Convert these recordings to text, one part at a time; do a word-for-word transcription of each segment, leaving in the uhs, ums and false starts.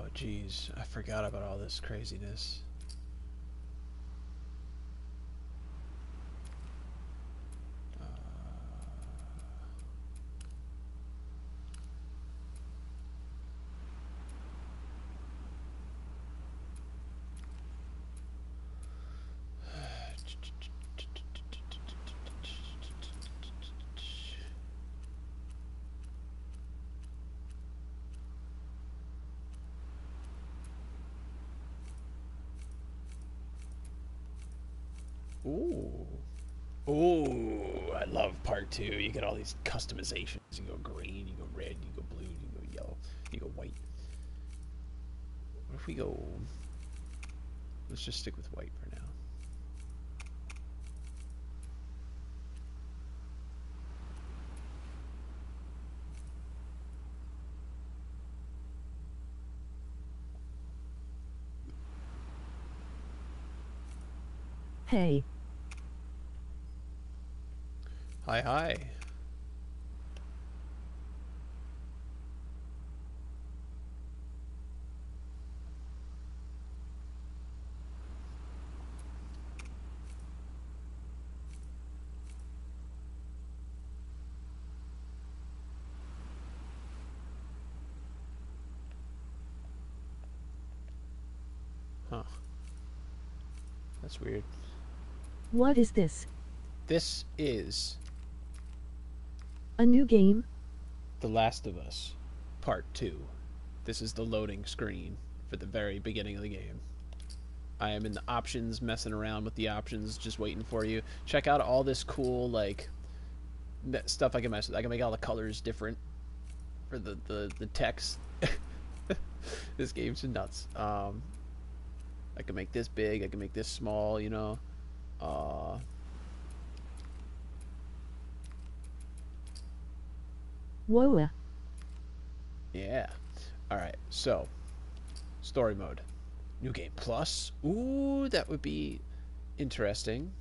Jeez, I forgot about all this craziness. Uh, Ooh. Ooh, I love part two. You get all these customizations. You go green, you go red, you go blue, you go yellow, you go white. What if we go... Let's just stick with white for now. Hey. Hi, hi. Huh. That's weird. What is this? This is A new game? The Last of Us Part two. This is the loading screen for the very beginning of the game. I am in the options, messing around with the options, just waiting for you. Check out all this cool, like, stuff I can mess with. I can make all the colors different for the, the, the text. This game's nuts. Um, I can make this big, I can make this small, you know. Uh, Whoa. yeah. Alright, so, story mode. New game plus. Ooh, that would be interesting.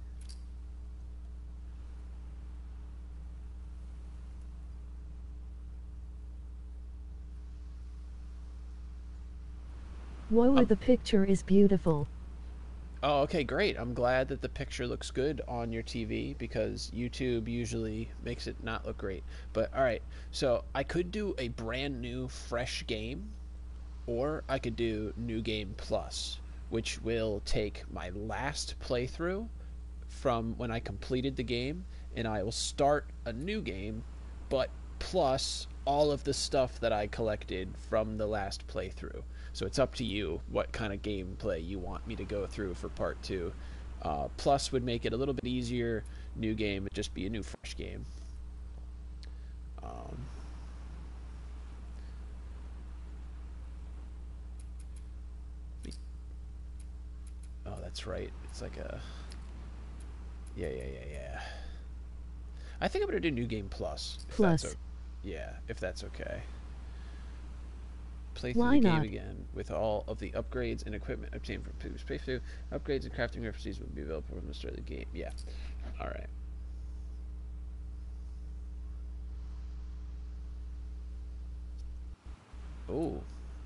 Whoa, Um, the picture is beautiful. oh, okay, great. I'm glad that the picture looks good on your T V because YouTube usually makes it not look great. But alright, so I could do a brand new, fresh game, or I could do New Game Plus, which will take my last playthrough from when I completed the game, and I will start a new game, but plus all of the stuff that I collected from the last playthrough. So it's up to you what kind of gameplay you want me to go through for part two. Uh, plus would make it a little bit easier. New game would just be a new fresh game. Um, oh, that's right. It's like a yeah, yeah, yeah, yeah. I think I'm gonna do New Game Plus if that's Plus. okay. Yeah, if that's okay. Play through the Why game not? again with all of the upgrades and equipment obtained from previous playthrough. Upgrades and crafting references will be available from the start of the game. Yeah. Alright. Oh.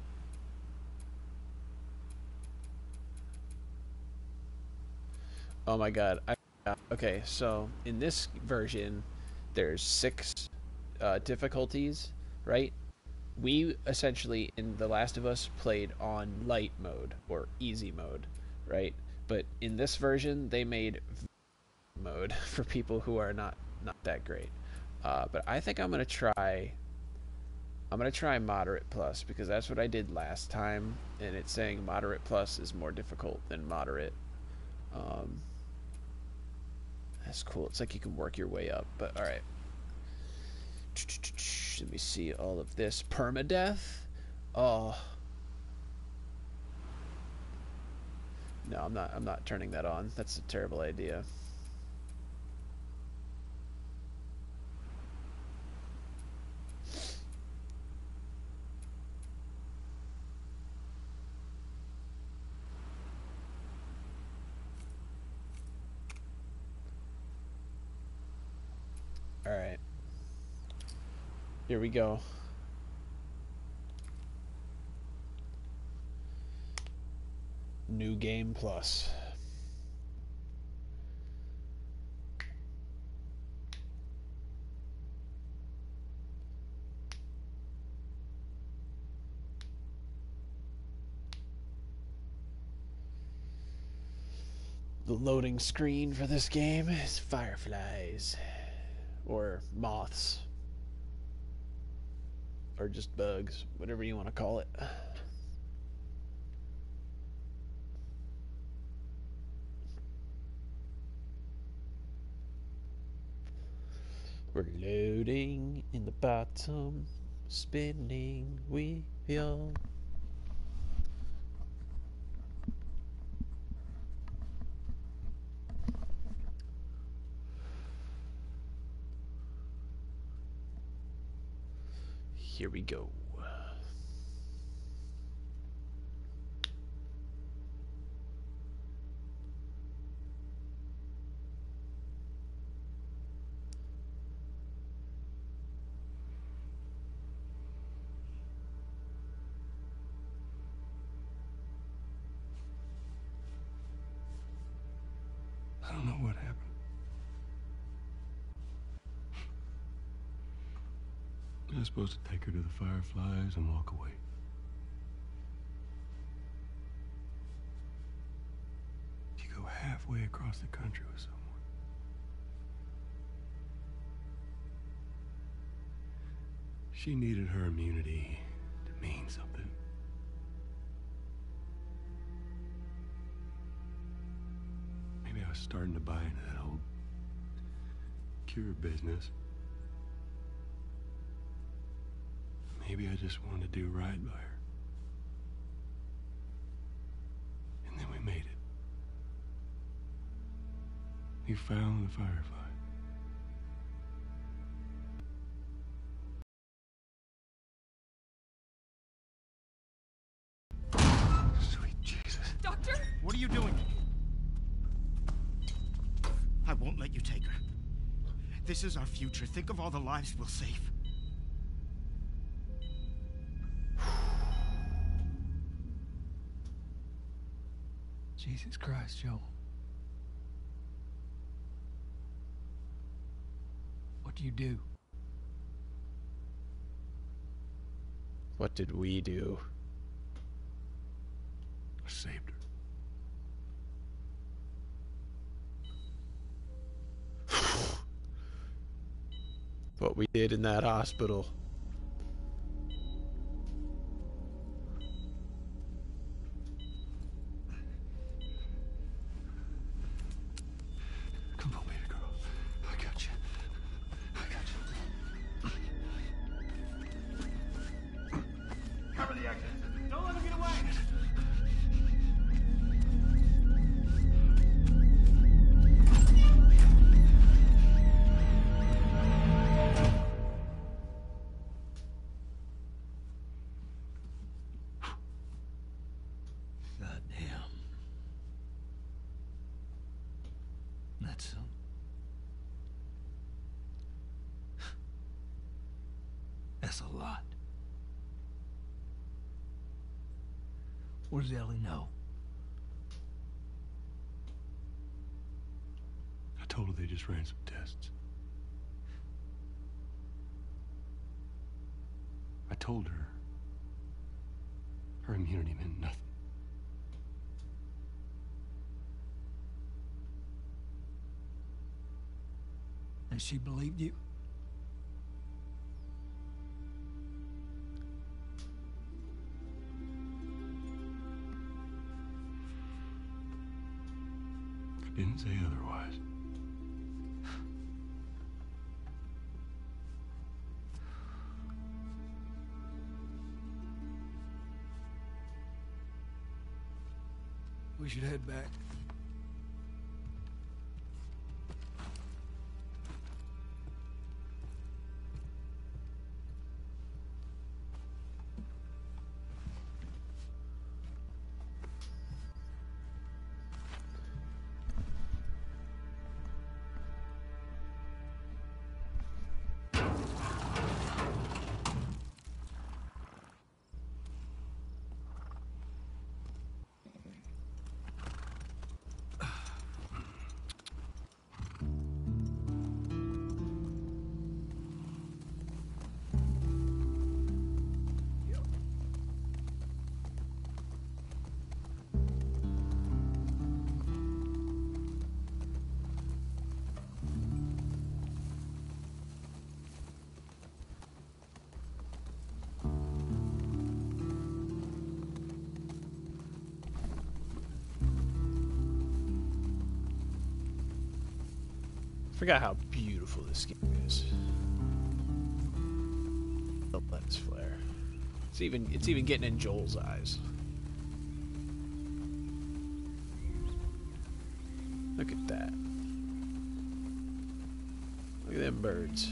Oh my god. I, okay, so in this version, there's six uh, difficulties, right? We essentially, in The Last of Us, played on light mode or easy mode, right? But in this version, they made mode for people who are not not that great. Uh, but I think I'm gonna try. I'm gonna try moderate plus because that's what I did last time, and it's saying moderate plus is more difficult than moderate. Um, that's cool. It's like you can work your way up. But all right, let me see all of this permadeath. Oh no, I'm not. I'm not turning that on. That's a terrible idea. All right, here we go. New Game Plus. The loading screen for this game is fireflies. Or moths. Or just bugs, whatever you want to call it. We're loading in the bottom, spinning wheel. Here we go. I don't know what happened. I was supposed to take her to the Fireflies and walk away. You go halfway across the country with someone. She needed her immunity to mean something. Maybe I was starting to buy into that whole cure business. Maybe I just wanted to do right by her. And then we made it. We found the Firefly. Sweet Jesus. Doctor? What are you doing? I won't let you take her. This is our future. Think of all the lives we'll save. Jesus Christ, Joel. What do you do? What did we do? I saved her. What we did in that hospital. Come on, baby girl. I got you. I got you. Cover the exit. Don't let him get away. Goddamn. That's some. That's a lot. What does Ellie know? I told her they just ran some tests. I told her her immunity meant nothing. And she believed you? I didn't say otherwise. We should head back. forgot how beautiful this game is. The lens flare. It's even it's even getting in Joel's eyes. Look at that. Look at them birds.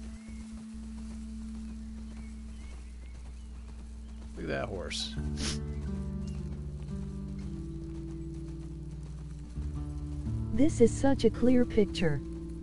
Look at that horse. This is such a clear picture.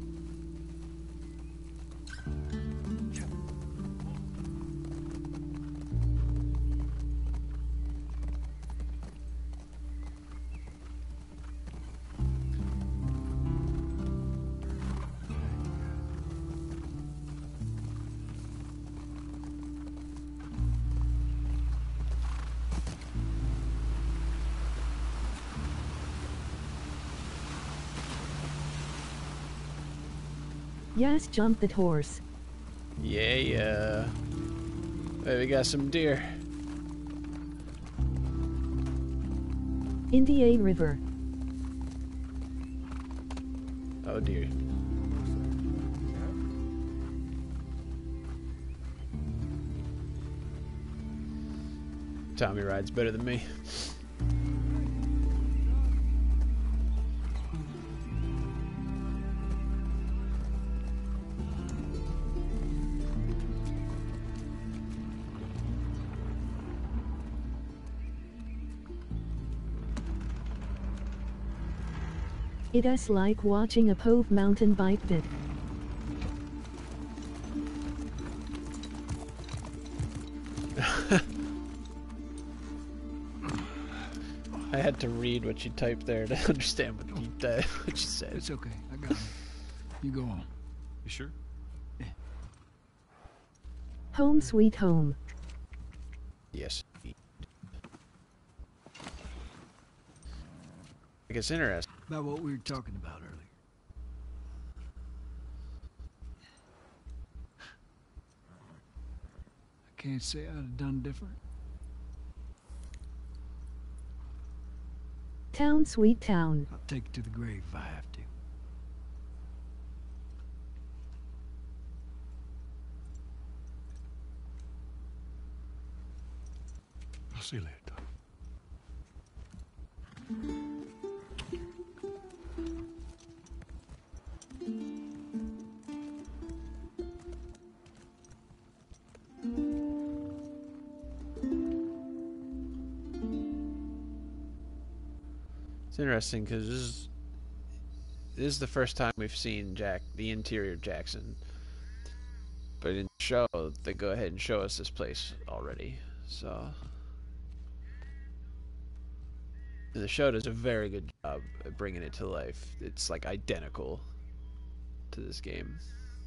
Yes, jump that horse. Yeah, yeah. Hey, we got some deer. Indian River. Oh dear. Tommy rides better than me. It is like watching a Pove mountain bike bit. I had to read what you typed there to understand what you, uh, what you said. It's okay. I got it. You go on. You sure? Home sweet home. Yes. I guess interesting. About what we were talking about earlier. I can't say I'd have done different. Town sweet town. I'll take it to the grave if I have to. I'll see you later, Tom. It's interesting because this is this is the first time we've seen Jack, the interior of Jackson. But in the show, they go ahead and show us this place already. So the show does a very good job at bringing it to life. It's like identical to this game.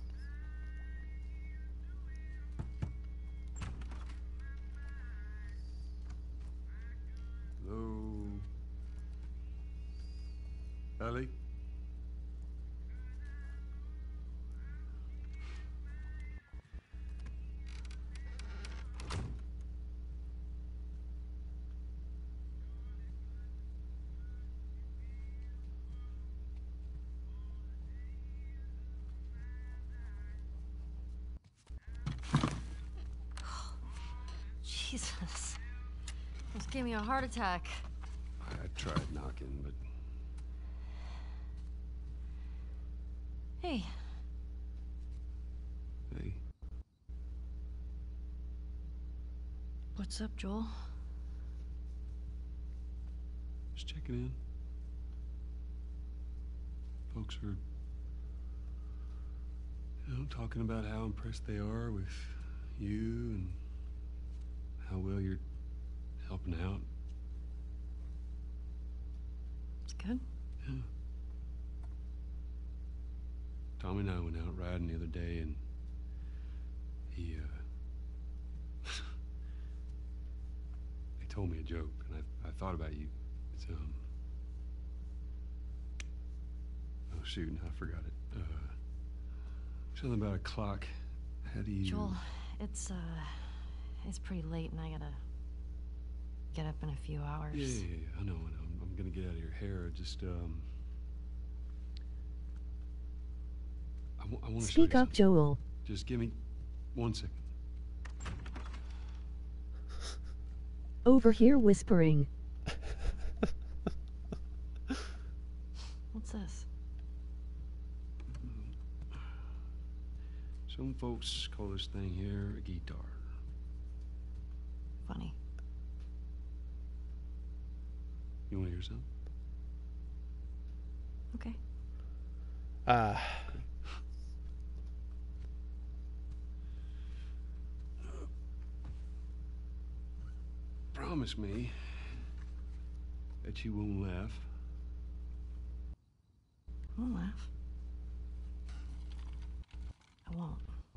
Hello? Ellie? Jesus. Almost gave me a heart attack. I tried knocking, but Hey, hey, what's up, Joel? just checking in. Folks are, you know, talking about how impressed they are with you and how well you're helping out. It's good. Yeah. Tommy and I went out riding the other day, and he, uh, they told me a joke, and I, I thought about you. It's, um, oh shoot, I forgot it. Uh, something about a clock. How do you... Joel, it's, uh, it's pretty late and I gotta get up in a few hours. Yeah, yeah, yeah, I know, I know. I'm, I'm gonna get out of your hair. Just, um... w I want to Speak up, Joel. Just give me one second. Over here whispering. What's this? Some folks call this thing here a guitar. Funny. You want to hear something? Okay. Uh, Promise me that you won't laugh. I won't laugh. I won't.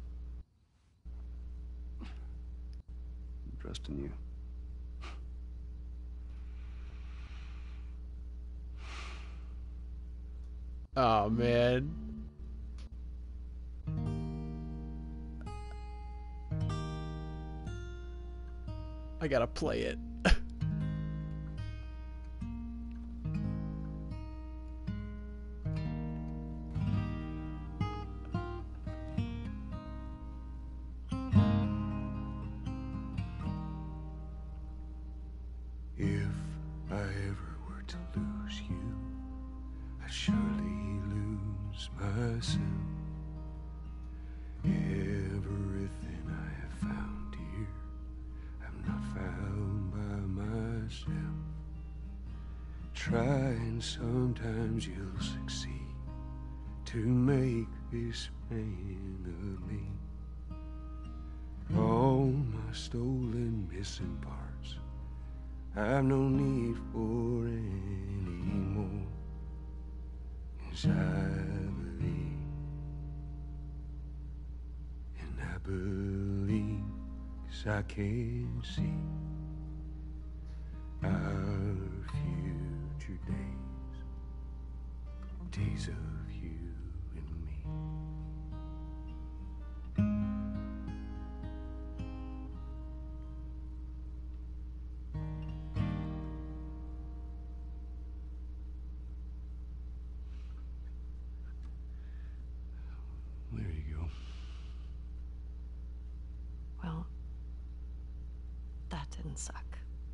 I'm trusting you. oh man. I gotta play it. If I ever were to lose you, I'd surely lose myself. Everything I have found here, I'm not found by myself. Try and sometimes you'll succeed to make this man of me. All my stolen missing parts I've no need for anymore, 'cause I believe, and I believe 'cause I can see our future days, days of you and me. There you go. Well, that didn't suck.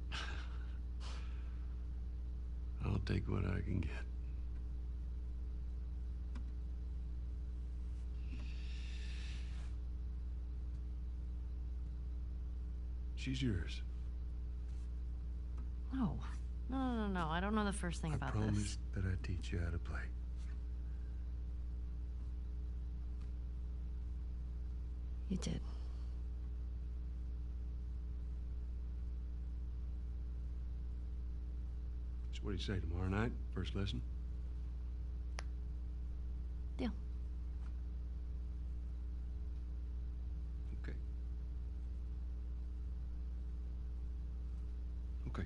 I'll take what I can get. She's yours. No. No, no, no, no. I don't know the first thing I about promised this. that I'd teach you how to play. You did. So what do you say, tomorrow night? First lesson? Deal. Okay. Okay.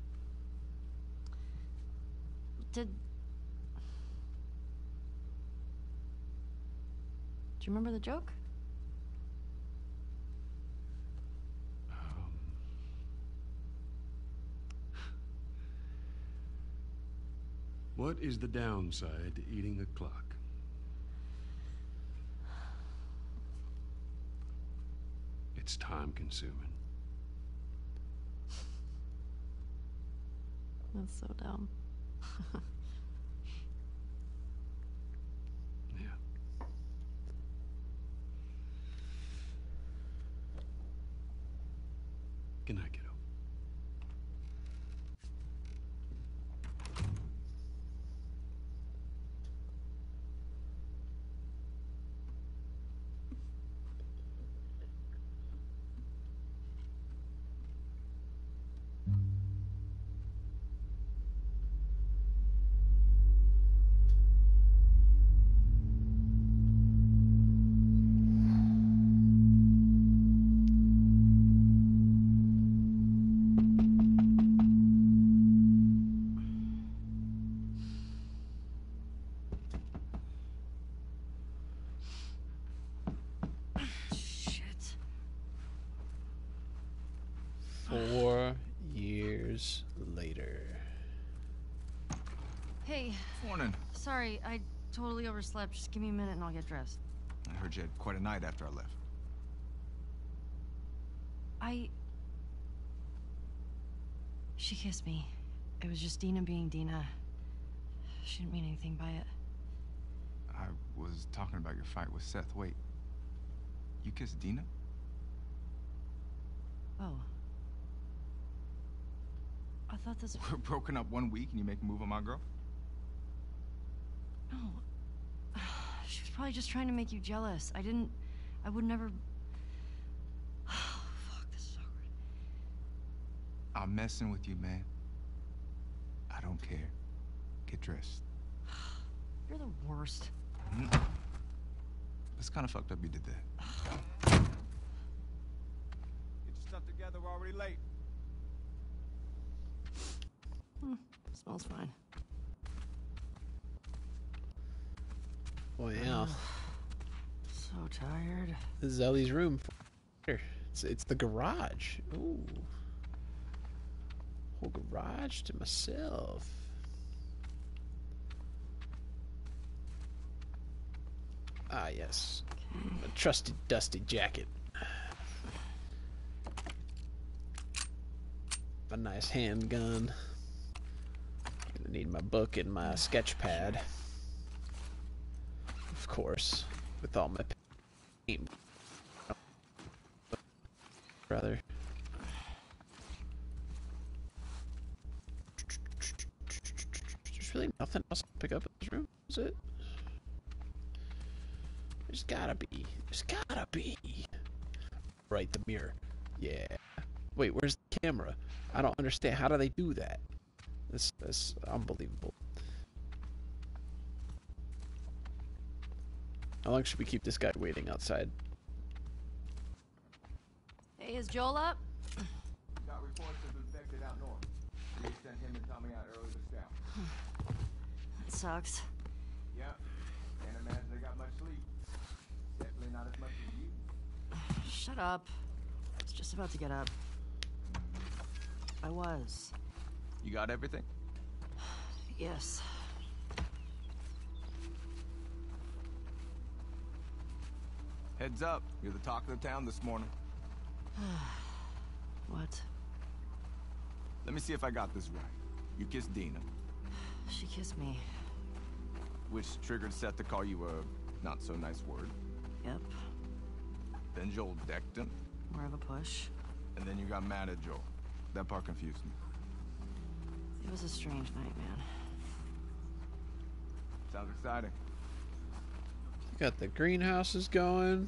Did... Do you remember the joke? Um, what is the downside to eating a clock? It's time consuming. That's so dumb. Yeah. Good night, kiddo. Shit. Four years later. Hey, Morning. sorry, I totally overslept. Just give me a minute and I'll get dressed. I heard you had quite a night after I left. I... She kissed me. It was just Dina being Dina. She didn't mean anything by it. I was talking about your fight with Seth. Wait. You kissed Dina? Oh. I thought this... We're broken up one week and you make a move on my girl? No. She was probably just trying to make you jealous. I didn't... I would never... Oh, fuck, this is awkward. I'm messing with you, man. I don't care. Get dressed. You're the worst. Mm. It's kind of fucked up you did that. Get your stuff together, we're already late. Hmm, smells fine. Oh yeah. So tired. This is Ellie's room. Here, it's it's the garage. Ooh, whole garage to myself. Ah yes, Okay. a trusty dusty jacket. A nice handgun. Gonna need my book and my sketch pad. Of course, with all my paint. Rather. There's really nothing else to pick up in this room, is it? There's gotta be. There's gotta be. Right, the mirror. Yeah. Wait, where's the camera? I don't understand. How do they do that? This is unbelievable. How long should we keep this guy waiting outside? Hey, is Joel up? Got reports of infected out north. We sent him and Tommy out early to scout. That sucks. Yeah. Can't imagine they got much sleep. Definitely not as much as you. Shut up. I was just about to get up. I was. You got everything? Yes. Heads up. You're the talk of the town this morning. What? Let me see if I got this right. You kissed Dina, She kissed me. which triggered Seth to call you a not-so-nice word. Yep. Then Joel decked him, More of a push. and then you got mad at Joel. That part confused me. It was a strange night, man. Sounds exciting. Got the greenhouses going.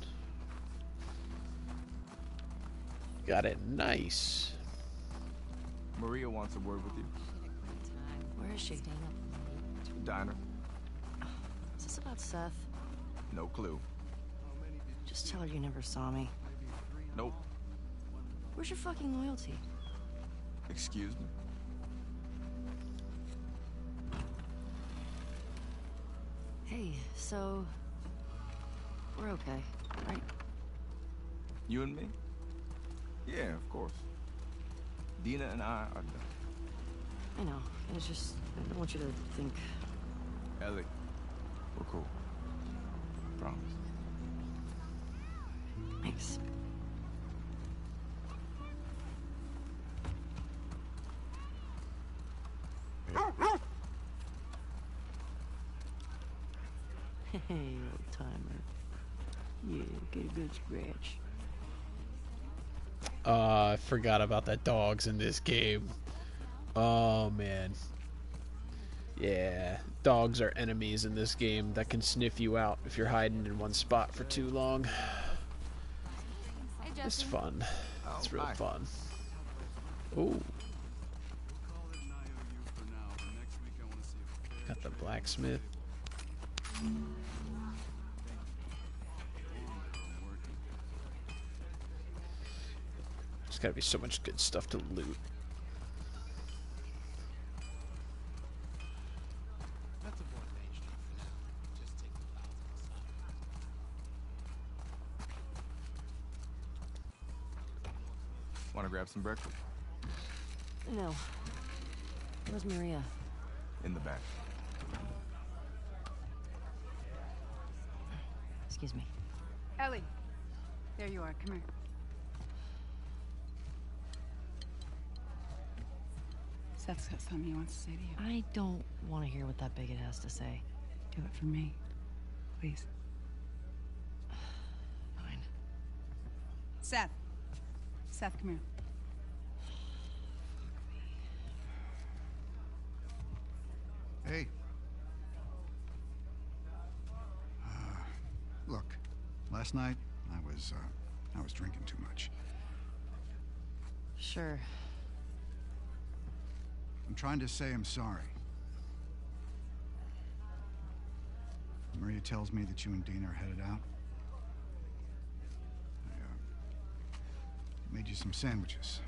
Got it nice. Maria wants a word with you. Where is she? Diner. Is this about Seth? No clue. Just tell her you never saw me. Nope. Where's your fucking loyalty? Excuse me. Hey, so... We're okay, right? You and me? Yeah, of course. Dina and I are done. I know. It's just... I don't want you to think... Ellie, we're cool. Promise. Thanks. Hey, old timer. Yeah, get a good scratch. Uh, I forgot about the dogs in this game. Oh man. Yeah, dogs are enemies in this game that can sniff you out if you're hiding in one spot for too long. It's fun. It's real hi. fun. Ooh. Got the blacksmith. There's gotta be so much good stuff to loot. Want to grab some breakfast? No. Where's Maria? In the back. Excuse me. Ellie. There you are. Come here. Seth's got something he wants to say to you. I don't want to hear what that bigot has to say. Do it for me. Please. Fine. Seth. Seth, come here. Hey. Uh, look, last night I was, uh, I was drinking too much. Sure. I'm trying to say I'm sorry. Maria tells me that you and Dina are headed out. I, uh, made you some sandwiches.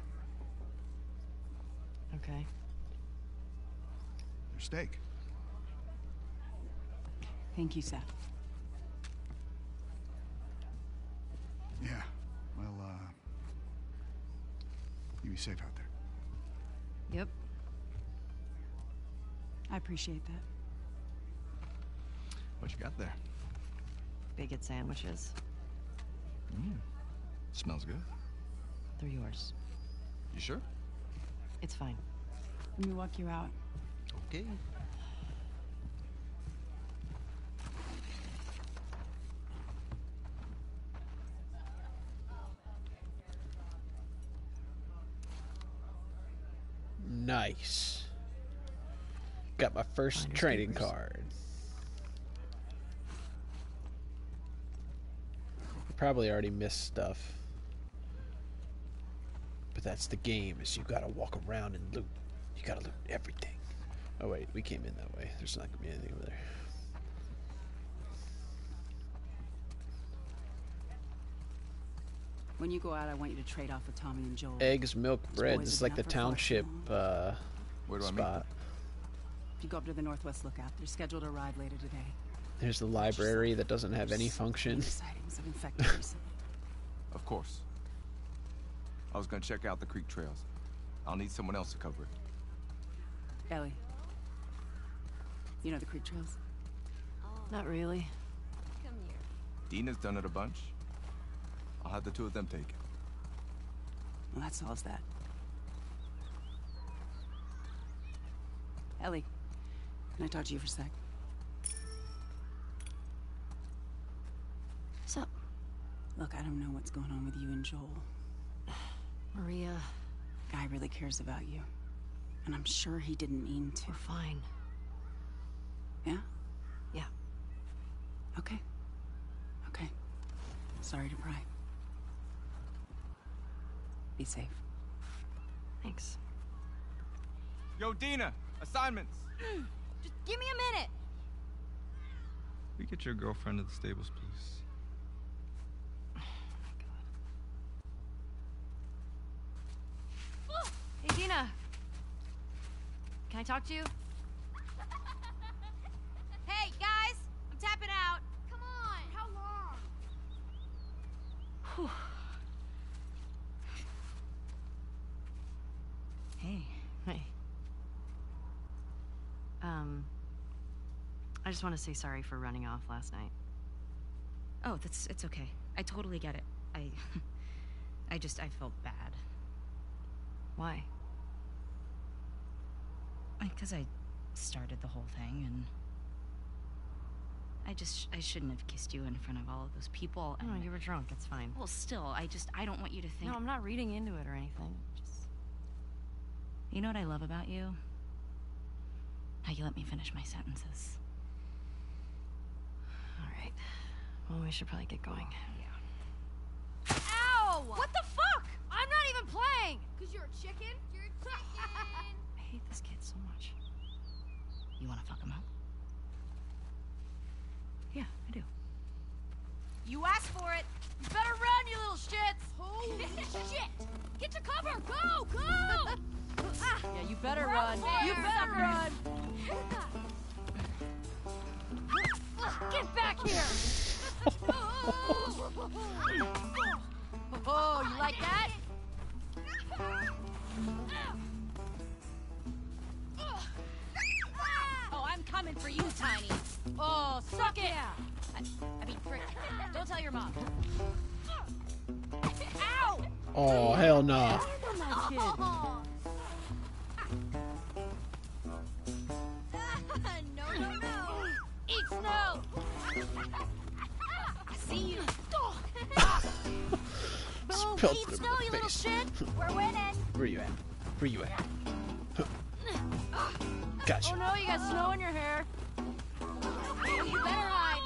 Okay. They're steak. Thank you, Seth. Yeah. Well, uh... you be safe out there. Yep. I appreciate that. What you got there? Bigot sandwiches. Mm. Smells good. They're yours. You sure? It's fine. Let me walk you out. Okay. Nice. Got my first Finders trading keepers. card. Probably already missed stuff. But that's the game, is you gotta walk around and loot. You gotta loot everything. Oh wait, we came in that way. There's not gonna be anything over there. When you go out, I want you to trade off with Tommy and Joel. Eggs, milk, Those bread. boys This is have like the been out for far too township long. uh, Where do I meet spot. them? If you go up to the Northwest Lookout, they're scheduled to ride later today. There's the library that doesn't have any function. Sightings of infected recently. Of course. I was gonna check out the creek trails. I'll need someone else to cover it. Ellie. You know the creek trails? Not really. Dina's done it a bunch. I'll have the two of them take it. Well, that solves that. Ellie, can I talk to you for a sec? What's up? Look, I don't know what's going on with you and Joel. Maria. Guy really cares about you. And I'm sure he didn't mean to. We're fine. Yeah? Yeah. Okay. Okay. Sorry to pry. Be safe. Thanks. Yo, Dina! Assignments! Just give me a minute! We get your girlfriend to the stables, please. Hey, Dina. Can I talk to you? Hey, guys! I'm tapping out. Come on! How long? Whew. Hey. Hey. Um, I just want to say sorry for running off last night. Oh, that's it's okay. I totally get it. I I just I felt bad. Why? Because I started the whole thing and I just I shouldn't have kissed you in front of all of those people. No, and you were drunk. It's fine. well, still, I just I don't want you to think. No, I'm not reading into it or anything. Just You know what I love about you? How you let me finish my sentences. all right. Well, we should probably get going. Yeah. Ow! What the fuck? I'm not even playing! Cause you're a chicken? You're a chicken! I hate this kid so much. You want to fuck him up? Yeah, I do. You asked for it! You better run, you little shits! Holy shit! Get to cover! Go! Go! Yeah, you better We're run. out You there, better run. Get back here! Oh, you like that? Oh, I'm coming for you, Tiny. Oh, suck it! I, I mean, frick. Don't tell your mom. Ow! Oh, hell no. Oh. No, no, no! Eat snow! I see you. Boom! Spilled Eat it in snow, my you little face. shit! We're winning! Where you at? Where you at? Gotcha. Oh no, you got snow in your hair. Oh, you better hide.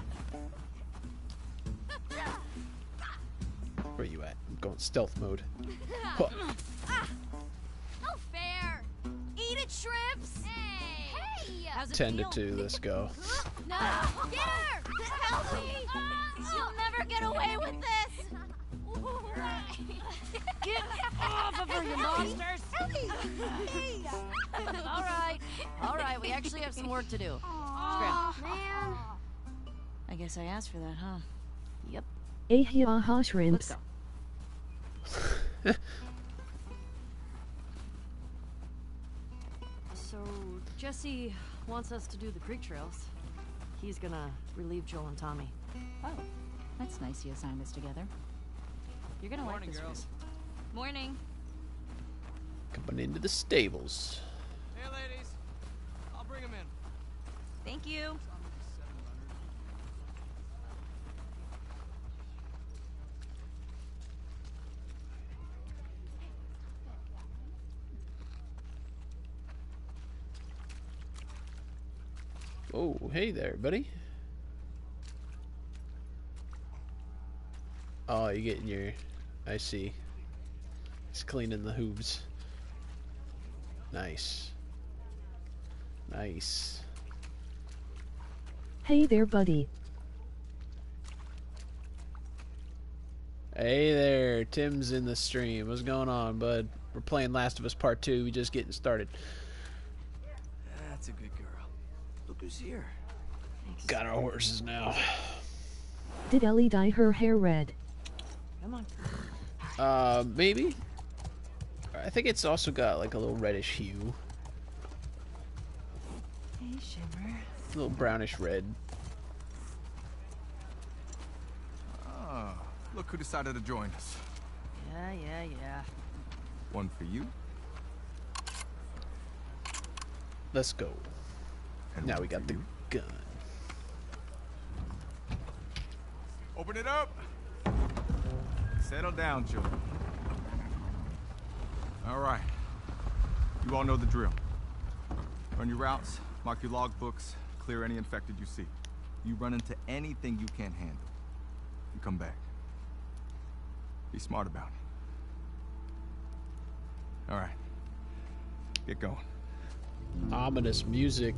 Where you at? I'm going stealth mode. Huh. Ah, no fair. Eat it, shrimps. Hey. Hey. How's it ten to feel? two. Let's go. No. Get her. Help me. You'll never get away with this. Get off of her, you monsters. All right. All right. We actually have some work to do. Scram. Man. I guess I asked for that, huh? Yep. Ahiaha Let's shrimps. go. So, Jesse wants us to do the creek trails. He's gonna relieve Joel and Tommy. Oh, that's nice you assigned us together. You're gonna like this girls. Morning. Coming into the stables. Hey, ladies. I'll bring them in. Thank you. Oh, hey there, buddy. Oh, you're getting your... I see. He's cleaning the hooves. Nice. Nice. Hey there, buddy. Hey there, Tim's in the stream. What's going on, bud? We're playing Last of Us Part two. We just getting started. That's a good girl. Look who's here. Got our horses now. Did Ellie dye her hair red? Come on. Uh, maybe. I think it's also got like a little reddish hue. Hey, Shimmer. A little brownish red. Ah, look who decided to join us. Yeah, yeah, yeah. One for you. Let's go. And Now one we got for the you. gun. Open it up. Settle down, children. All right. You all know the drill. Run your routes, mark your logbooks, clear any infected you see. You run into anything you can't handle, you come back. Be smart about it. All right. Get going. Ominous music.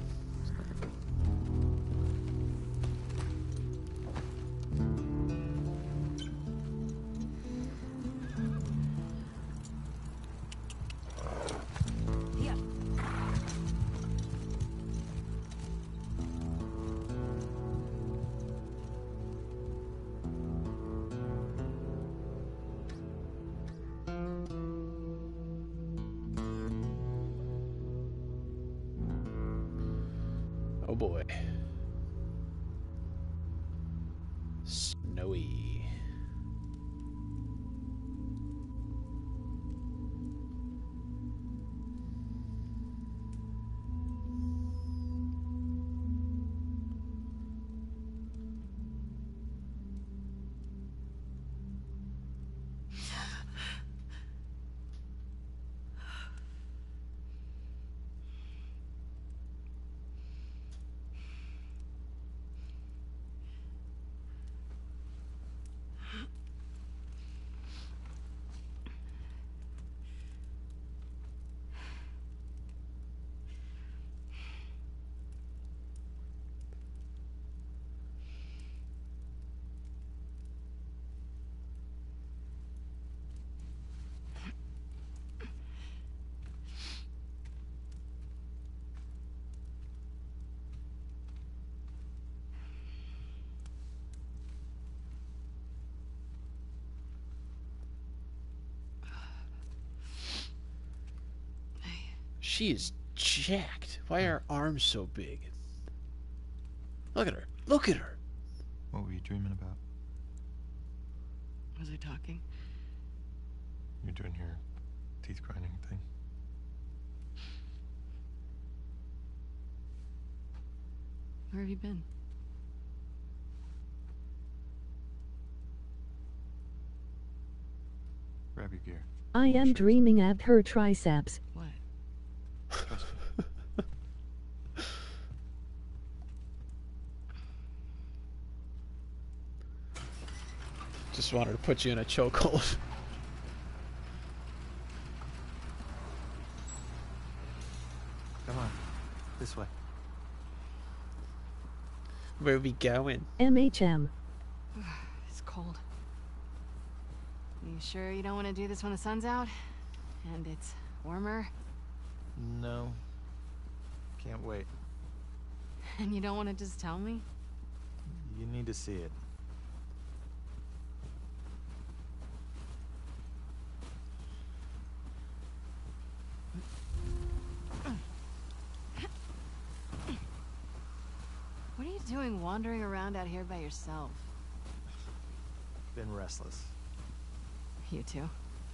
Yeah. Oh boy. Snowy. She is jacked. Why are her arms so big? Look at her. Look at her. What were you dreaming about? Was I talking? You're doing your teeth grinding thing. Where have you been? Grab your gear. I am dreaming of her triceps. What? Trust me. Just wanted to put you in a chokehold. Come on. This way. Where are we going? M H M. It's cold. You sure you don't want to do this when the sun's out? And it's warmer? No. Can't wait. And you don't want to just tell me? You need to see it. What are you doing wandering around out here by yourself? Been restless. You too?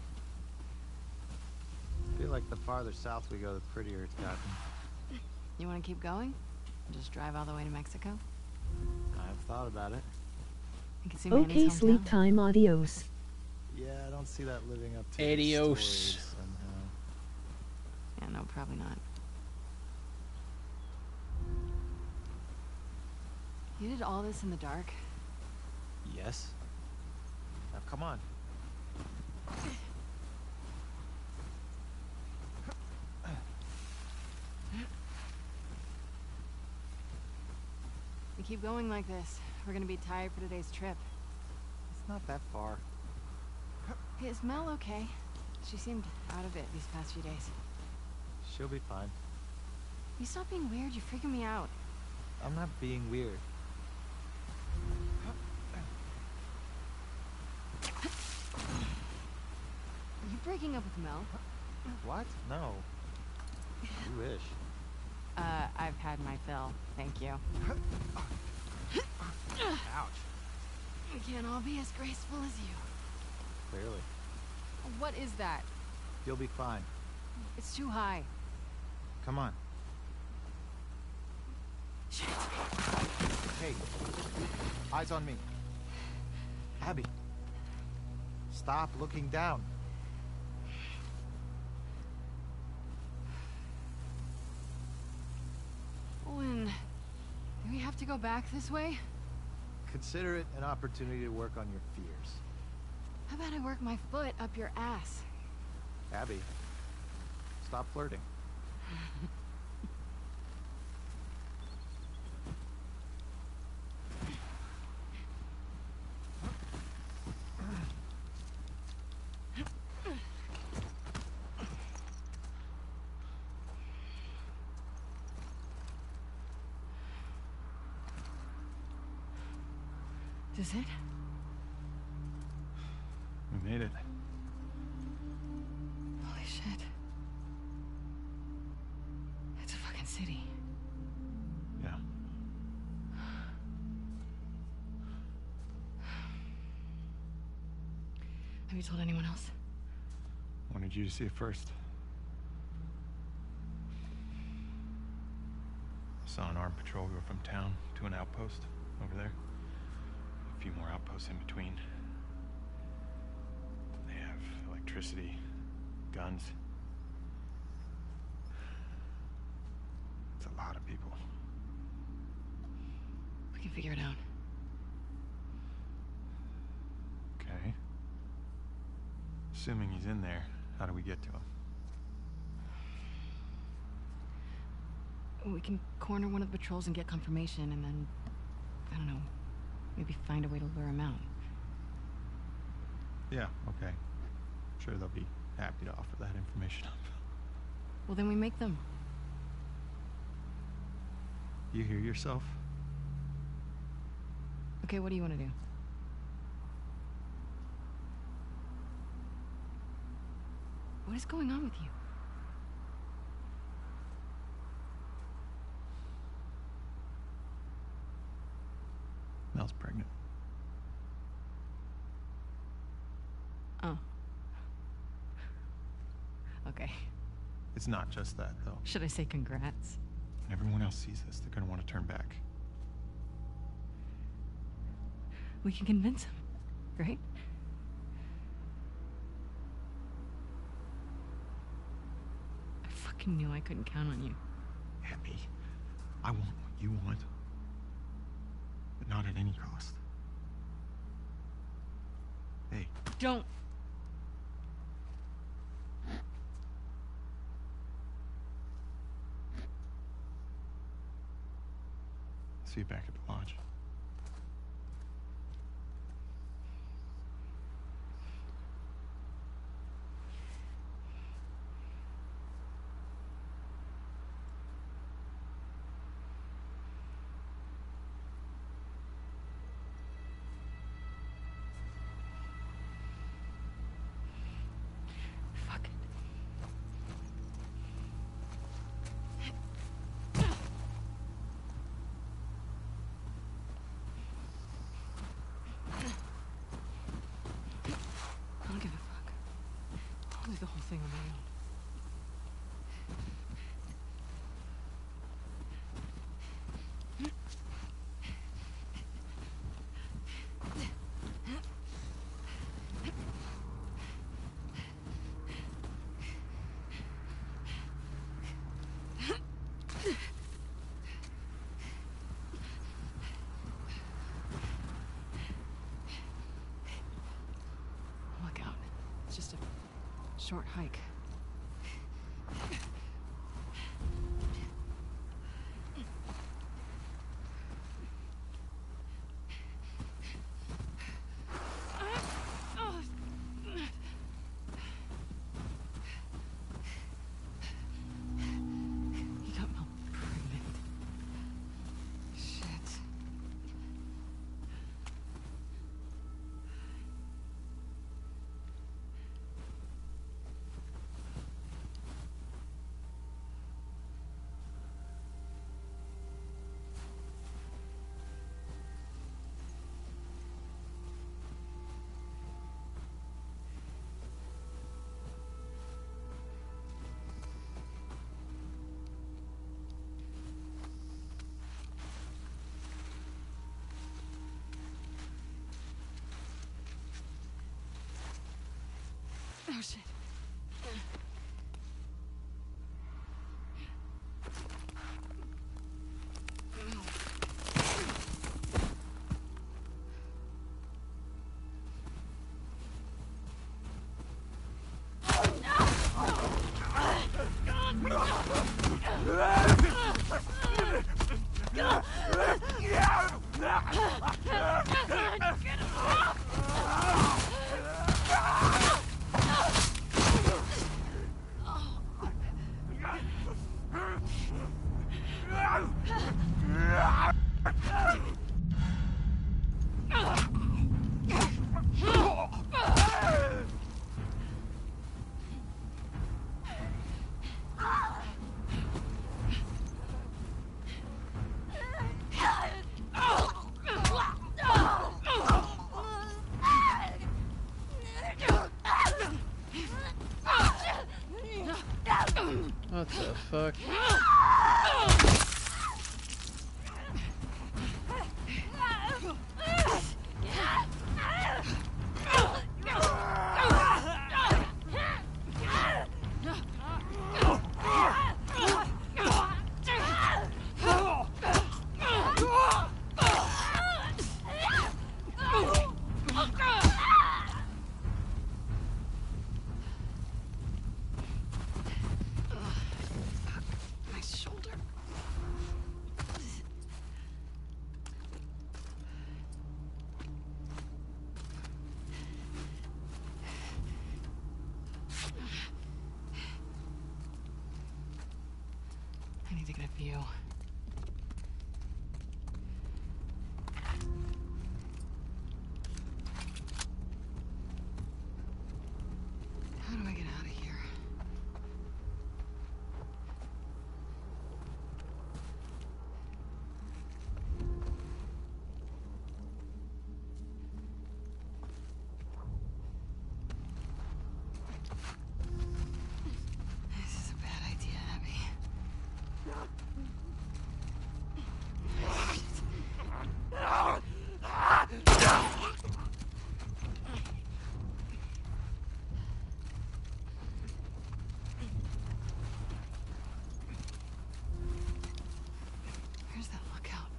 Feel like the farther south we go, the prettier it's gotten. You want to keep going? Just drive all the way to Mexico? I've thought about it. You can see Okay, Manny's sleep hometown. time, adios. Yeah, I don't see that living up to Adios. the stories somehow. Yeah, no, probably not. You did all this in the dark? Yes. Now come on. We keep going like this, we're gonna be tired for today's trip. It's not that far. Hey, is Mel okay? She seemed out of it these past few days. She'll be fine. You stop being weird, you're freaking me out. I'm not being weird. Are you breaking up with Mel? What? No. You wish. Uh, I've had my fill. Thank you. Ouch. We can't all be as graceful as you. Clearly. What is that? You'll be fine. It's too high. Come on. Hey. Eyes on me. Abby. Stop looking down. Owen, do we have to go back this way? Consider it an opportunity to work on your fears. How about I work my foot up your ass? Abby, stop flirting. Is it? We made it. Holy shit. It's a fucking city. Yeah. Have you told anyone else? Wanted you to see it first. Saw an armed patrol go from town to an outpost over there. A few more outposts in between. They have electricity, guns. It's a lot of people. We can figure it out. Okay. Assuming he's in there, how do we get to him? We can corner one of the patrols and get confirmation, and then, I don't know, maybe find a way to lure him out. Yeah, okay. I'm sure they'll be happy to offer that information up. Well, then we make them. You hear yourself? Okay, what do you want to do? What is going on with you? Sal's pregnant. Oh. Okay. It's not just that, though. Should I say congrats? When everyone else sees this, they're gonna want to turn back. We can convince him, right? I fucking knew I couldn't count on you. Abby, I want what you want, but not at any cost. Hey. Don't. See you back at the lodge. Fuck it. I don't give a fuck. I'll do the whole thing on my own. Look out. It's just a short hike. You got Mel pregnant. Shit. Oh shit. What the fuck? My shoulder. I need to get a view. How do I get out of here? Where's that lookout?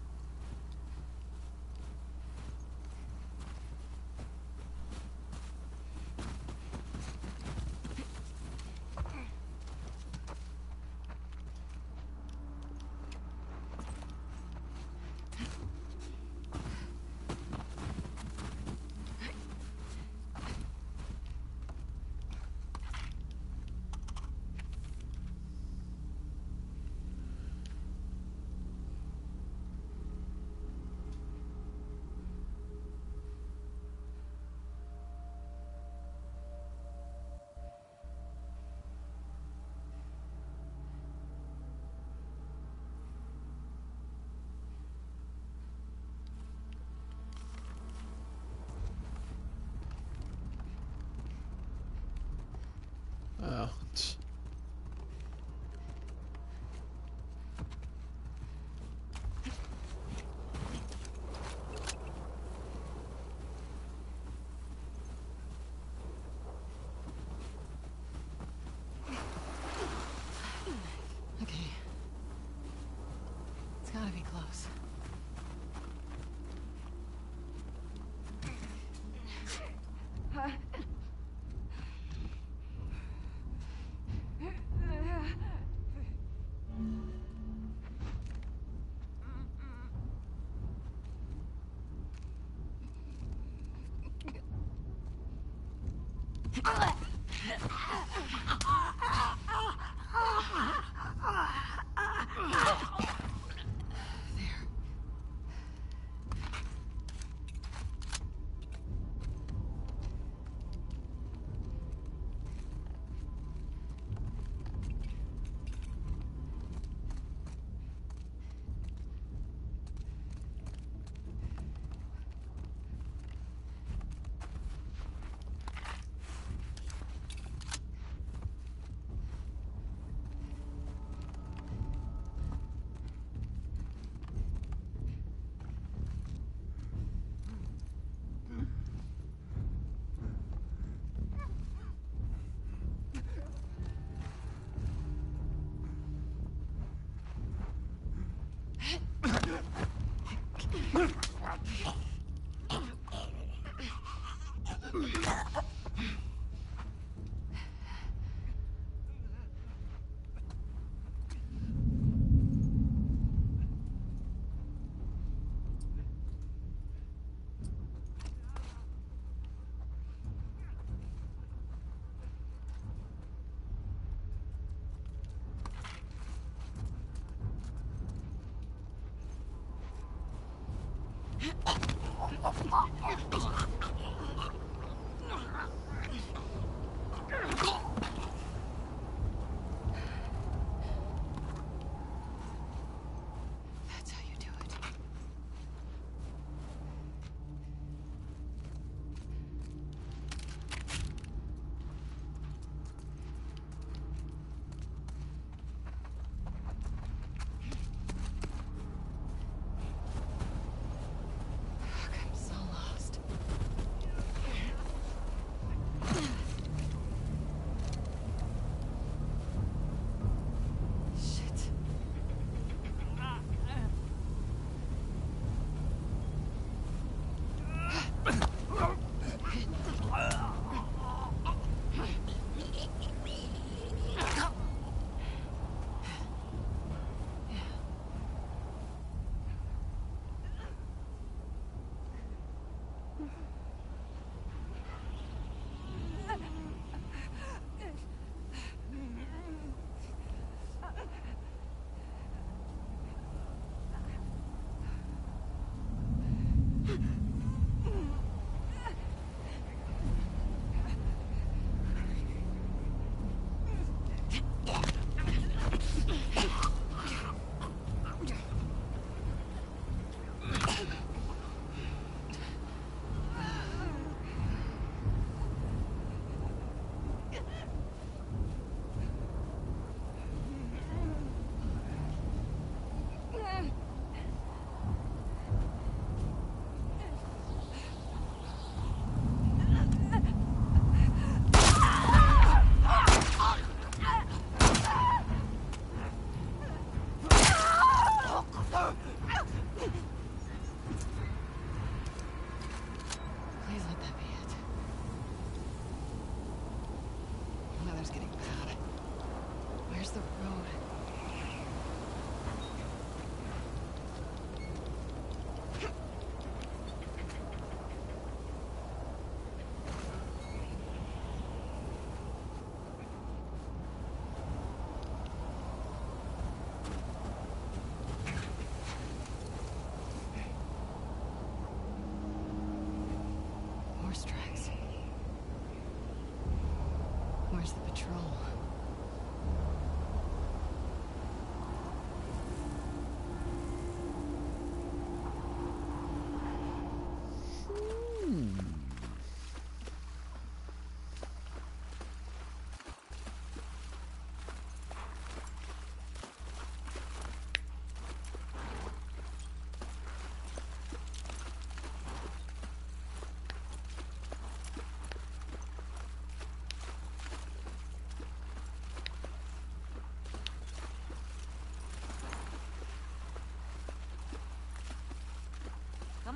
Oh. Okay. It's gotta be close. That's how you do it. Fuck, I'm so lost.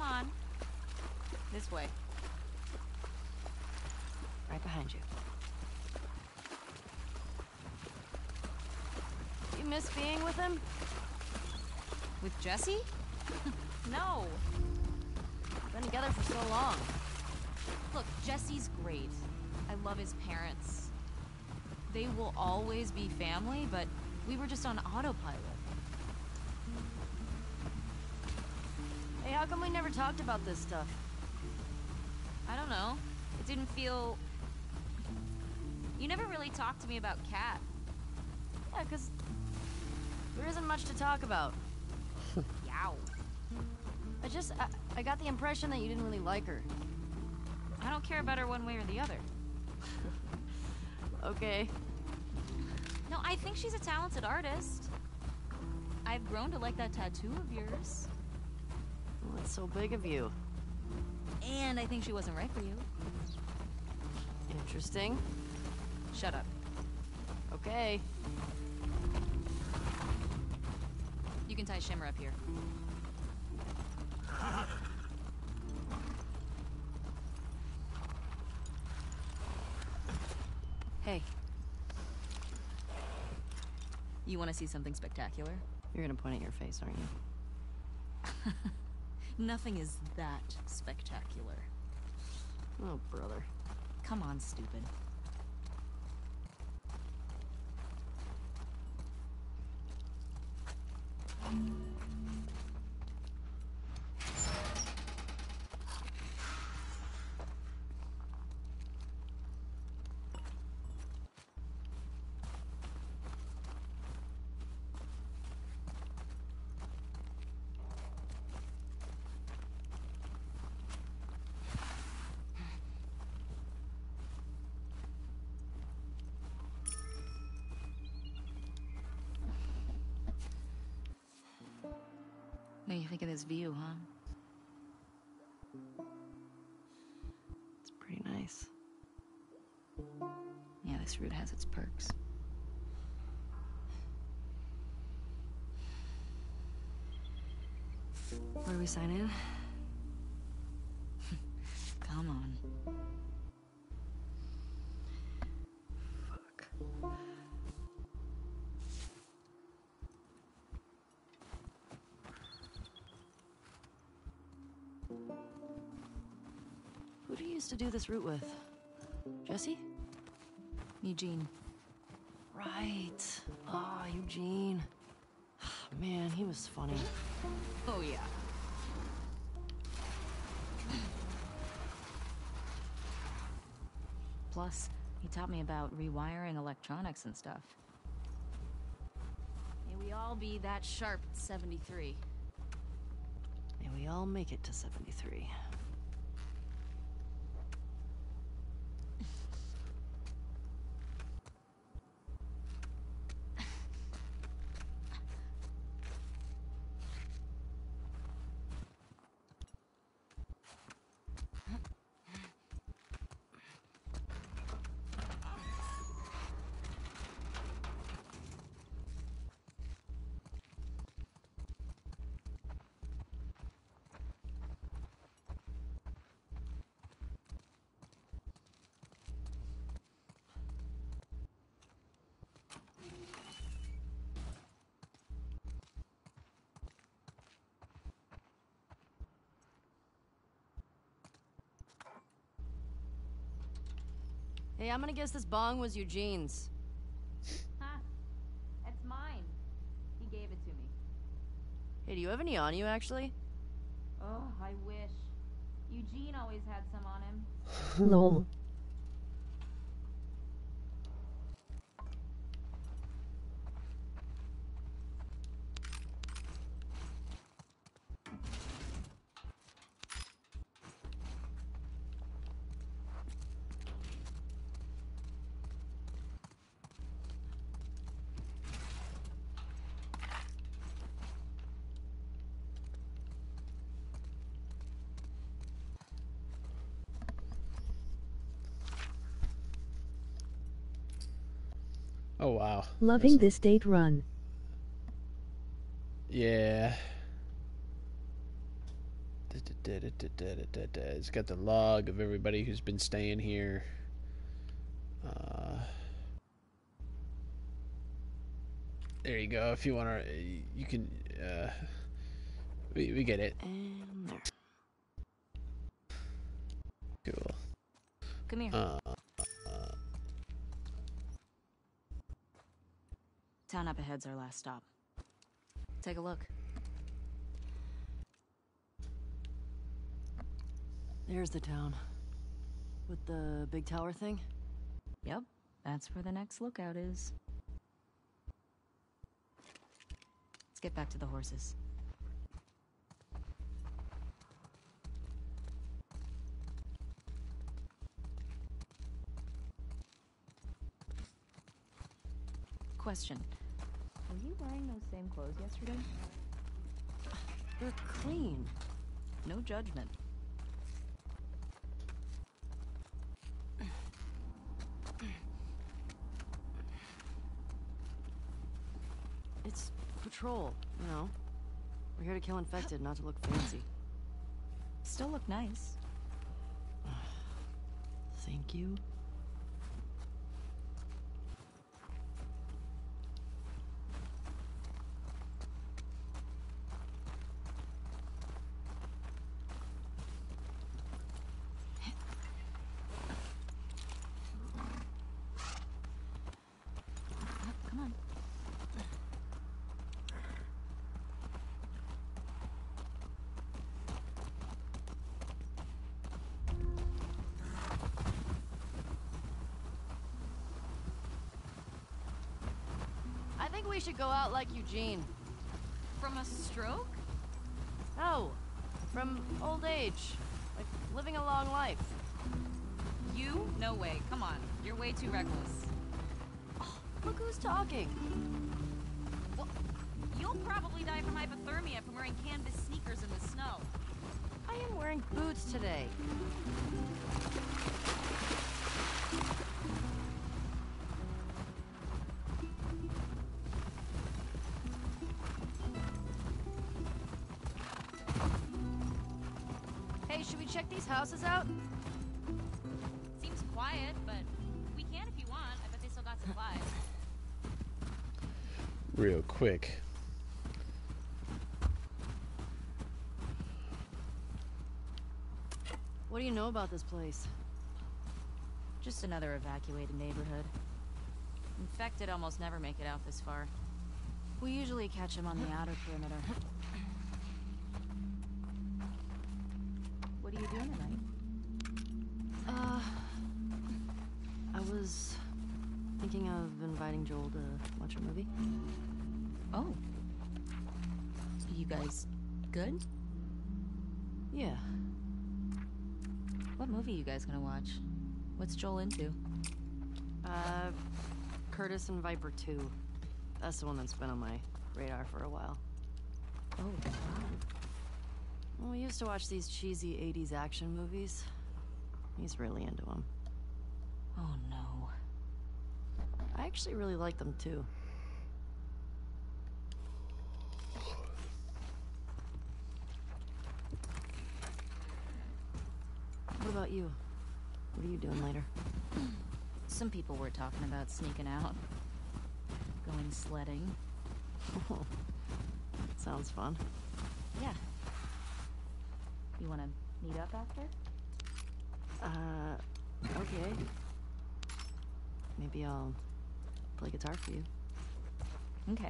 on. This way. Right behind you. You miss being with him? With Jesse? No. Been together for so long. Look, Jesse's great. I love his parents. They will always be family, but we were just on autopilot. Hey, how come we never talked about this stuff? I don't know. It didn't feel... You never really talked to me about Kat. Yeah, because there isn't much to talk about. Yow. I just... I, I got the impression that you didn't really like her. I don't care about her one way or the other. Okay. No, I think she's a talented artist. I've grown to like that tattoo of yours. Well, that's so big of you. And I think she wasn't right for you. Interesting. Shut up. Okay. You can tie Shimmer up here. Hey. You want to see something spectacular? You're gonna point at your face, aren't you? Nothing is that spectacular. Oh, brother. Come on, stupid. What do you think of this view, huh? It's pretty nice. Yeah, this route has its perks. Where do we sign in? Come on. Fuck. Who do you used to do this route with? Jesse? Eugene. Right. Ah, oh, Eugene. Man, he was funny. Oh, yeah. Plus, he taught me about rewiring electronics and stuff. May we all be that sharp at seventy-three. May we all make it to seventy-three. Hey, I'm gonna guess this bong was Eugene's. Huh? It's mine. He gave it to me. Hey, do you have any on you, actually? Oh, I wish. Eugene always had some on him. Lol. Oh, wow. Loving That's... this date run. Yeah. It's got the log of everybody who's been staying here. Uh, there you go. If you want to, you can. Uh, we we get it. And there. Cool. Come here. Uh, Town up ahead's our last stop. Take a look. There's the town. With the big tower thing? Yep, that's where the next lookout is. Let's get back to the horses. Question. Were you wearing those same clothes yesterday? They're clean. No judgment. It's patrol, you know. We're here to kill infected, not to look fancy. Still look nice. Thank you. Come on. I think we should go out like Eugene. From a stroke? No, from old age. Like living a long life. You? No way. Come on. You're way too reckless. Oh, look who's talking. Well, you'll probably die from hypothermia from wearing canvas sneakers in the snow. I am wearing boots today. Hey, should we check these houses out? Seems quiet, but we can if you want. I bet they still got supplies. real quick. What do you know about this place? Just another evacuated neighborhood. Infected almost never make it out this far. We usually catch them on the outer perimeter. What are you doing tonight? Uh... I was thinking of inviting Joel to watch a movie. Oh. You guys good? Yeah. What movie you guys gonna watch? What's Joel into? Uh, Curtis and Viper two. That's the one that's been on my radar for a while. Oh, wow. Well, we used to watch these cheesy eighties action movies. He's really into them. Oh, no. I actually really like them, too. What about you? What are you doing later? Some people were talking about sneaking out. Going sledding. Oh, sounds fun. Yeah. You wanna meet up after? Uh, okay. Maybe I'll play guitar for you. Okay.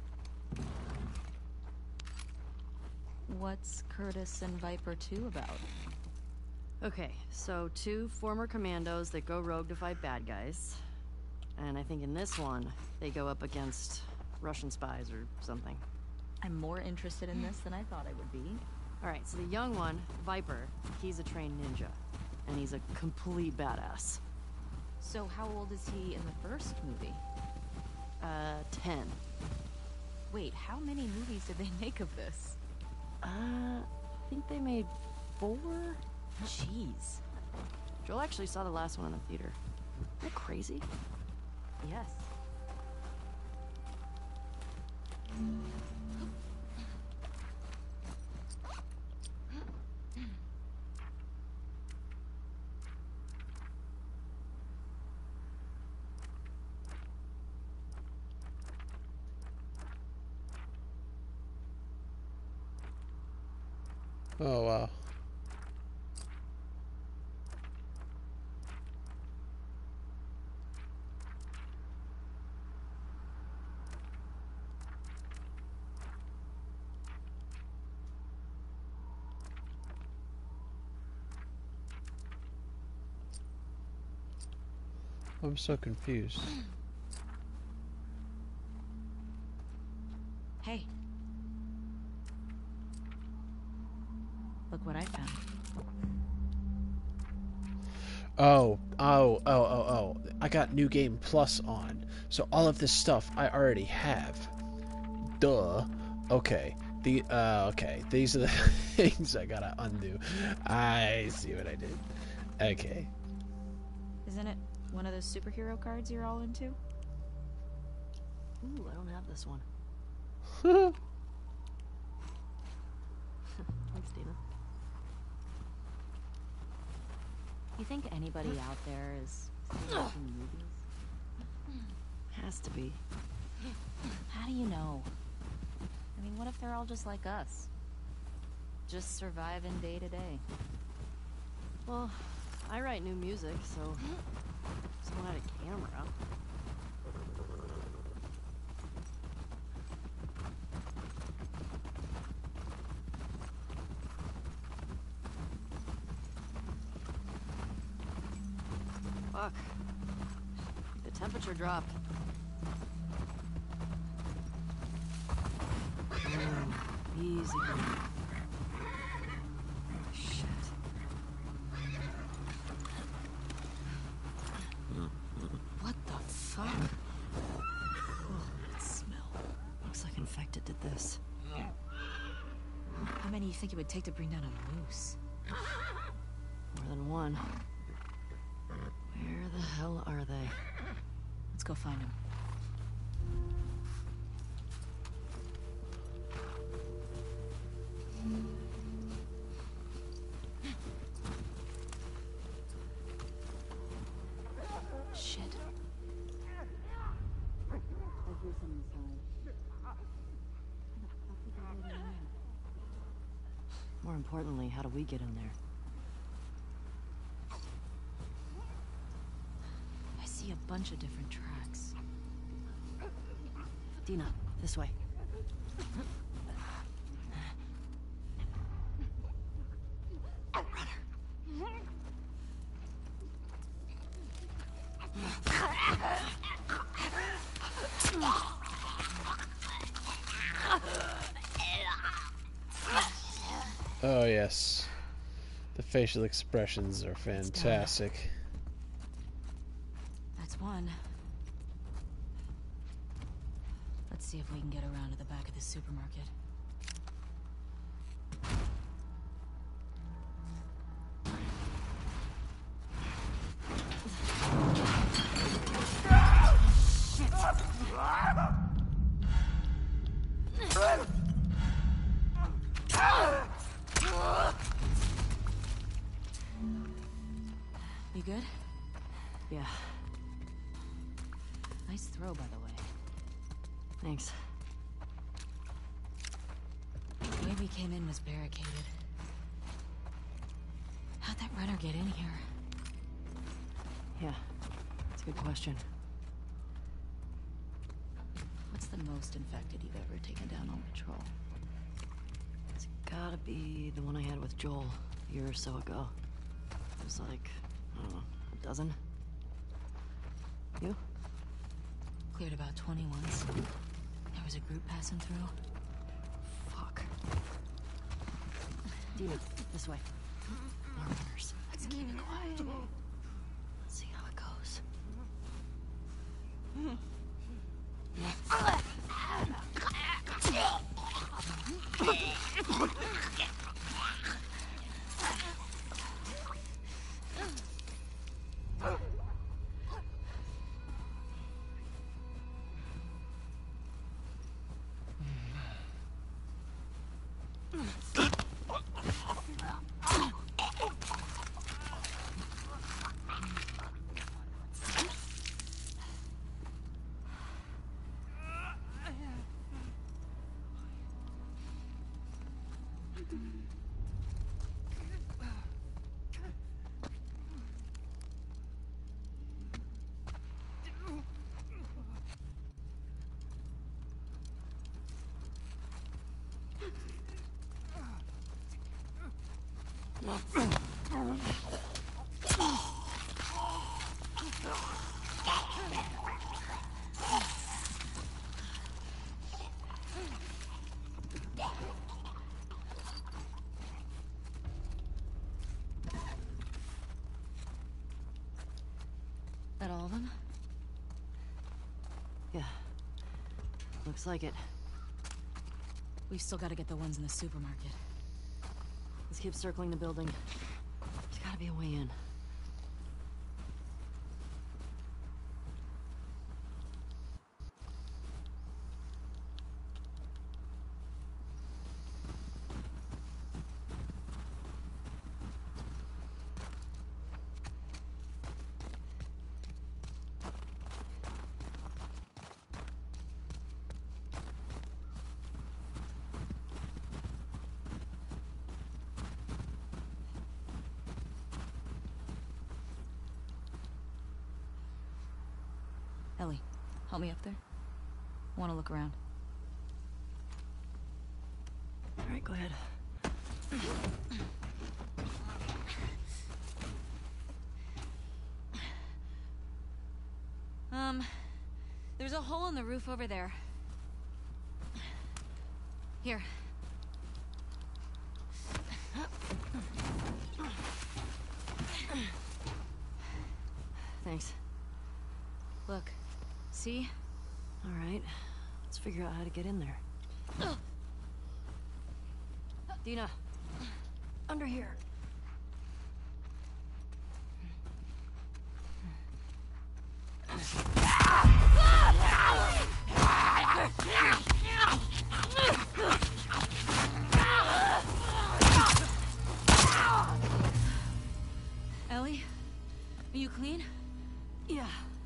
What's Curtis and Viper two about? Okay, so two former commandos that go rogue to fight bad guys. And I think in this one, they go up against Russian spies or something. I'm more interested in this than I thought I would be. Alright, so the young one, Viper, he's a trained ninja. And he's a complete badass. So how old is he in the first movie? Uh, ten. Wait, how many movies did they make of this? Uh, I think they made four? Jeez. Joel actually saw the last one in the theater. Isn't that crazy? Yes. Oh, wow. I'm so confused. Hey. Look what I found. Oh, oh, oh, oh, oh. I got New Game Plus on. So all of this stuff I already have. Duh. Okay. The uh okay. These are the things I gotta undo. I see what I did. Okay. Isn't it one of those superhero cards you're all into? Ooh, I don't have this one. Thanks, Dina. You think anybody out there is watching movies? Has to be. How do you know? I mean, what if they're all just like us? Just surviving day to day. Well, I write new music, so someone had a camera. Fuck. The temperature dropped. Oh, easy. Shit. What the fuck? Oh, that smell. Looks like Infected did this. How many do you think it would take to bring down a moose? More than one. Where the hell are they? Let's go find them. Shit. More importantly, how do we get in there? I see a bunch of different tracks. Dina, this way. Oh yes. The facial expressions are fantastic. That's one. Let's see if we can get around to the back of the supermarket. You good? Yeah. Nice throw, by the way. Thanks. The way we came in was barricaded. How'd that runner get in here? Yeah, that's a good question. What's the most infected you've ever taken down on patrol? It's gotta be the one I had with Joel a year or so ago. It was like, I don't know, a dozen? You? Cleared about twenty once. There was a group passing through. Fuck. Dina, this way. More runners. Let's keep it quiet. Let's see how it goes. That all of them? Yeah. Looks like it. We've still got to get the ones in the supermarket. Let's keep circling the building. There's gotta be a way in. Ellie, help me up there. I want to look around. All right, go ahead. Um, there's a hole in the roof over there. Here. Thanks. Look, see? All right, let's figure out how to get in there. Dina, under here. Ellie, are you clean? Yeah.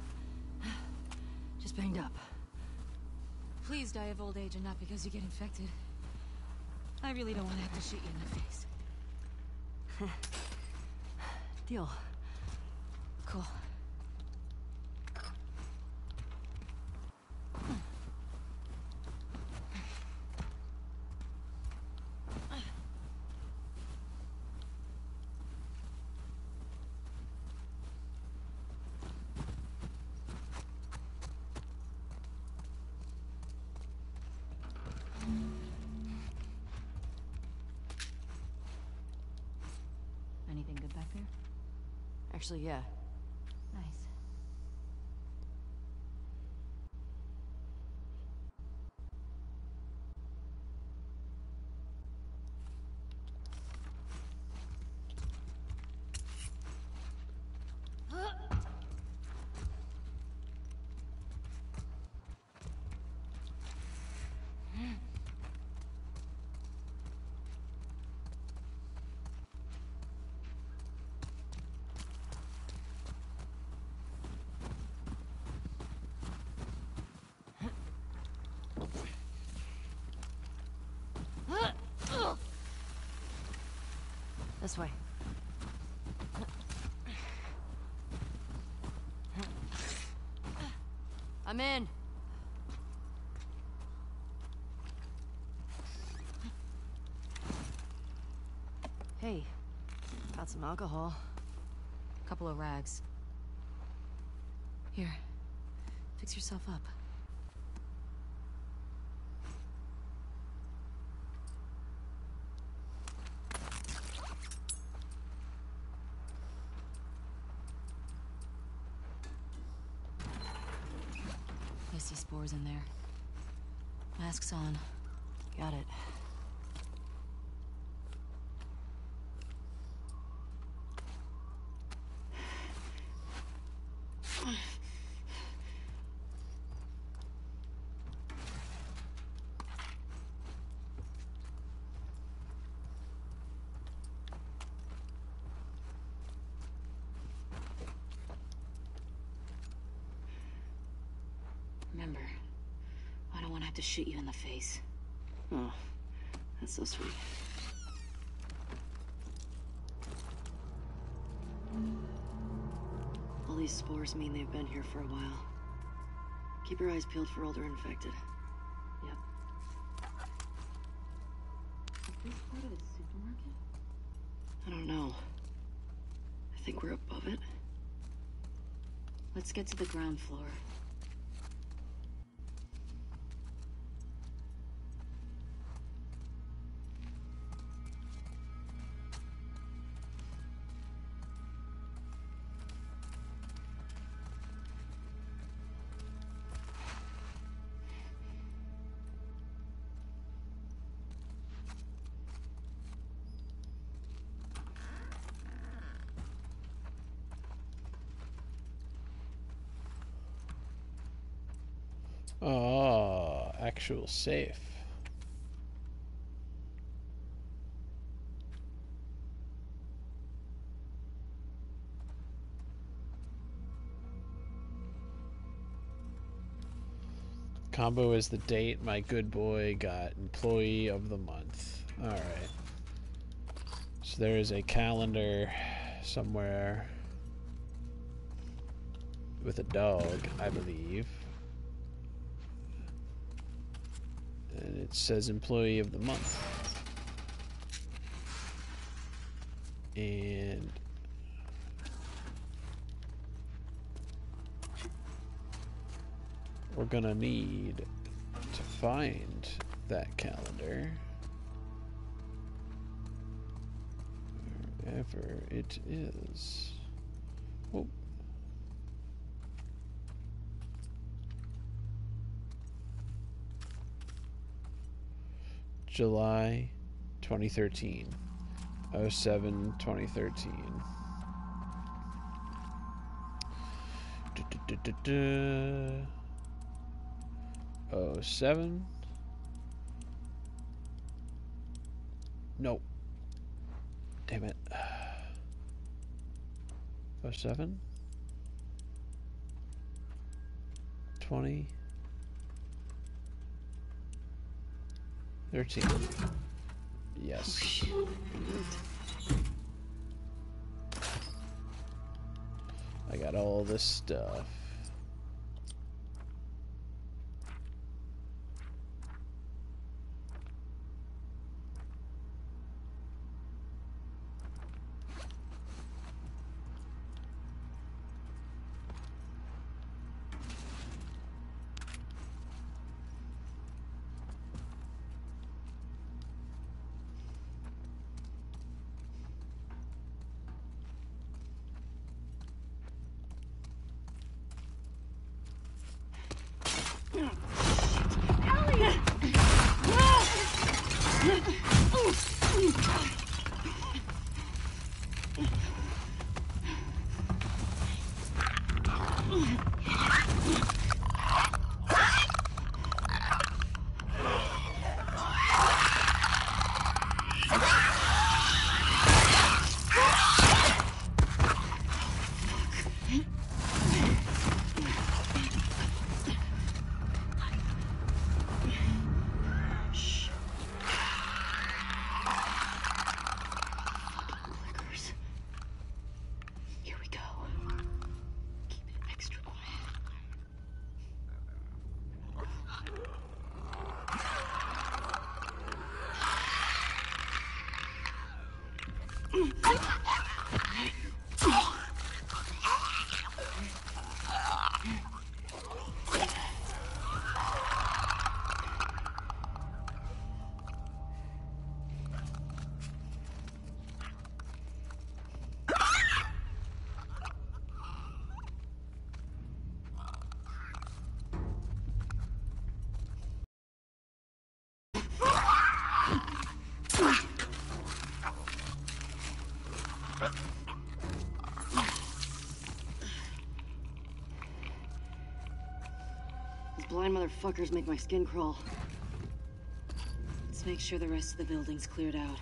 Just banged up. Please die of old age and not because you get infected. I really don't want to have to shoot you in the face. Deal. Cool. Anything good back there? Actually, yeah. Nice. This way. I'm in. Hey, got some alcohol. Couple of rags. Here, fix yourself up. I see spores in there. Mask's on. Got it. Remember, I don't want to have to shoot you in the face. Oh, that's so sweet. All these spores mean they've been here for a while. Keep your eyes peeled for older infected. Yep. Is this part of the supermarket? I don't know. I think we're above it. Let's get to the ground floor. Oh, actual safe. Combo is the date my good boy got employee of the month. Alright. So there is a calendar somewhere with a dog, I believe. And it says employee of the month. And we're gonna need to find that calendar wherever it is. Oh. July twenty thirteen. oh seven twenty thirteen. Du, du, du, du, du. oh seven. Nope. Damn it. oh seven. twenty. thirteen. Yes. I got all this stuff. Blind motherfuckers make my skin crawl. Let's make sure the rest of the building's cleared out.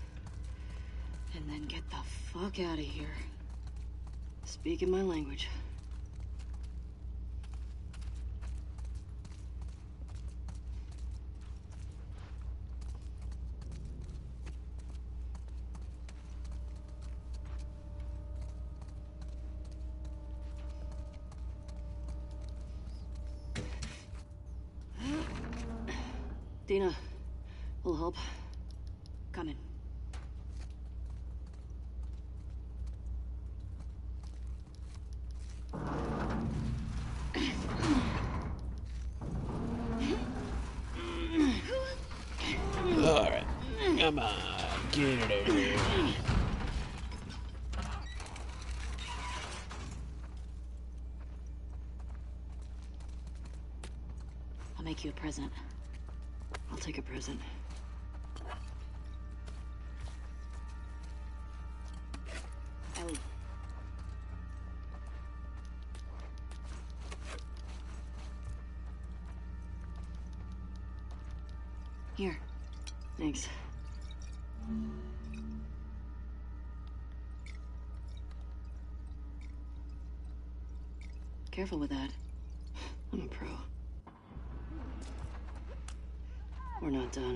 And then get the fuck out of here. Speaking my language. Dina, will help. Coming. Come on, get it over here. I'll make you a present. I'll take a present. Ellie. Here. Thanks. Careful with that. I'm a pro. We're not done.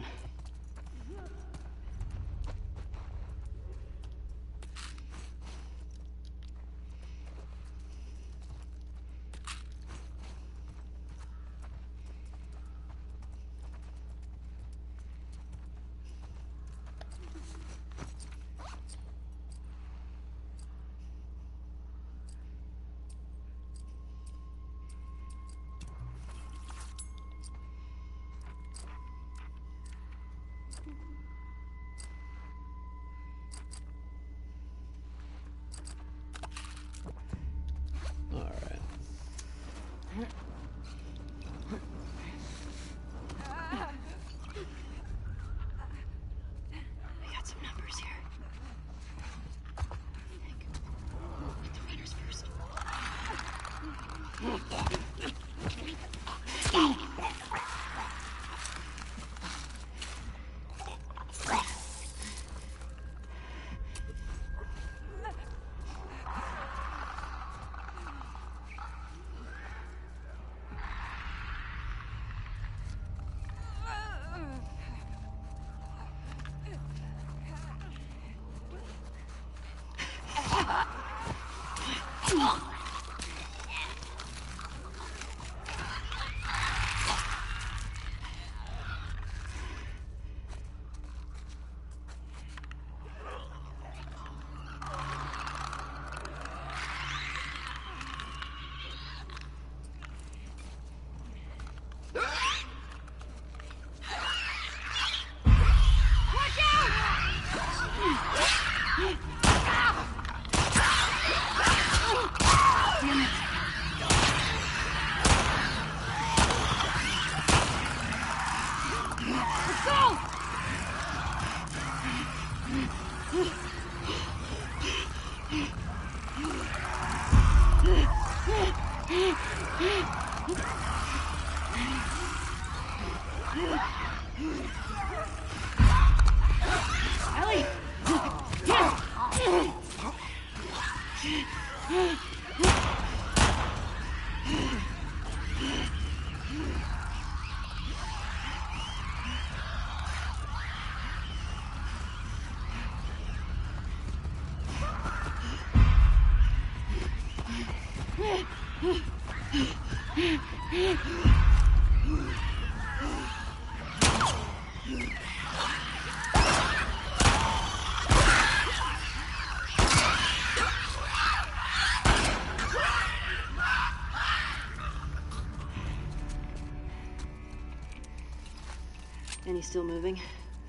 Any still moving?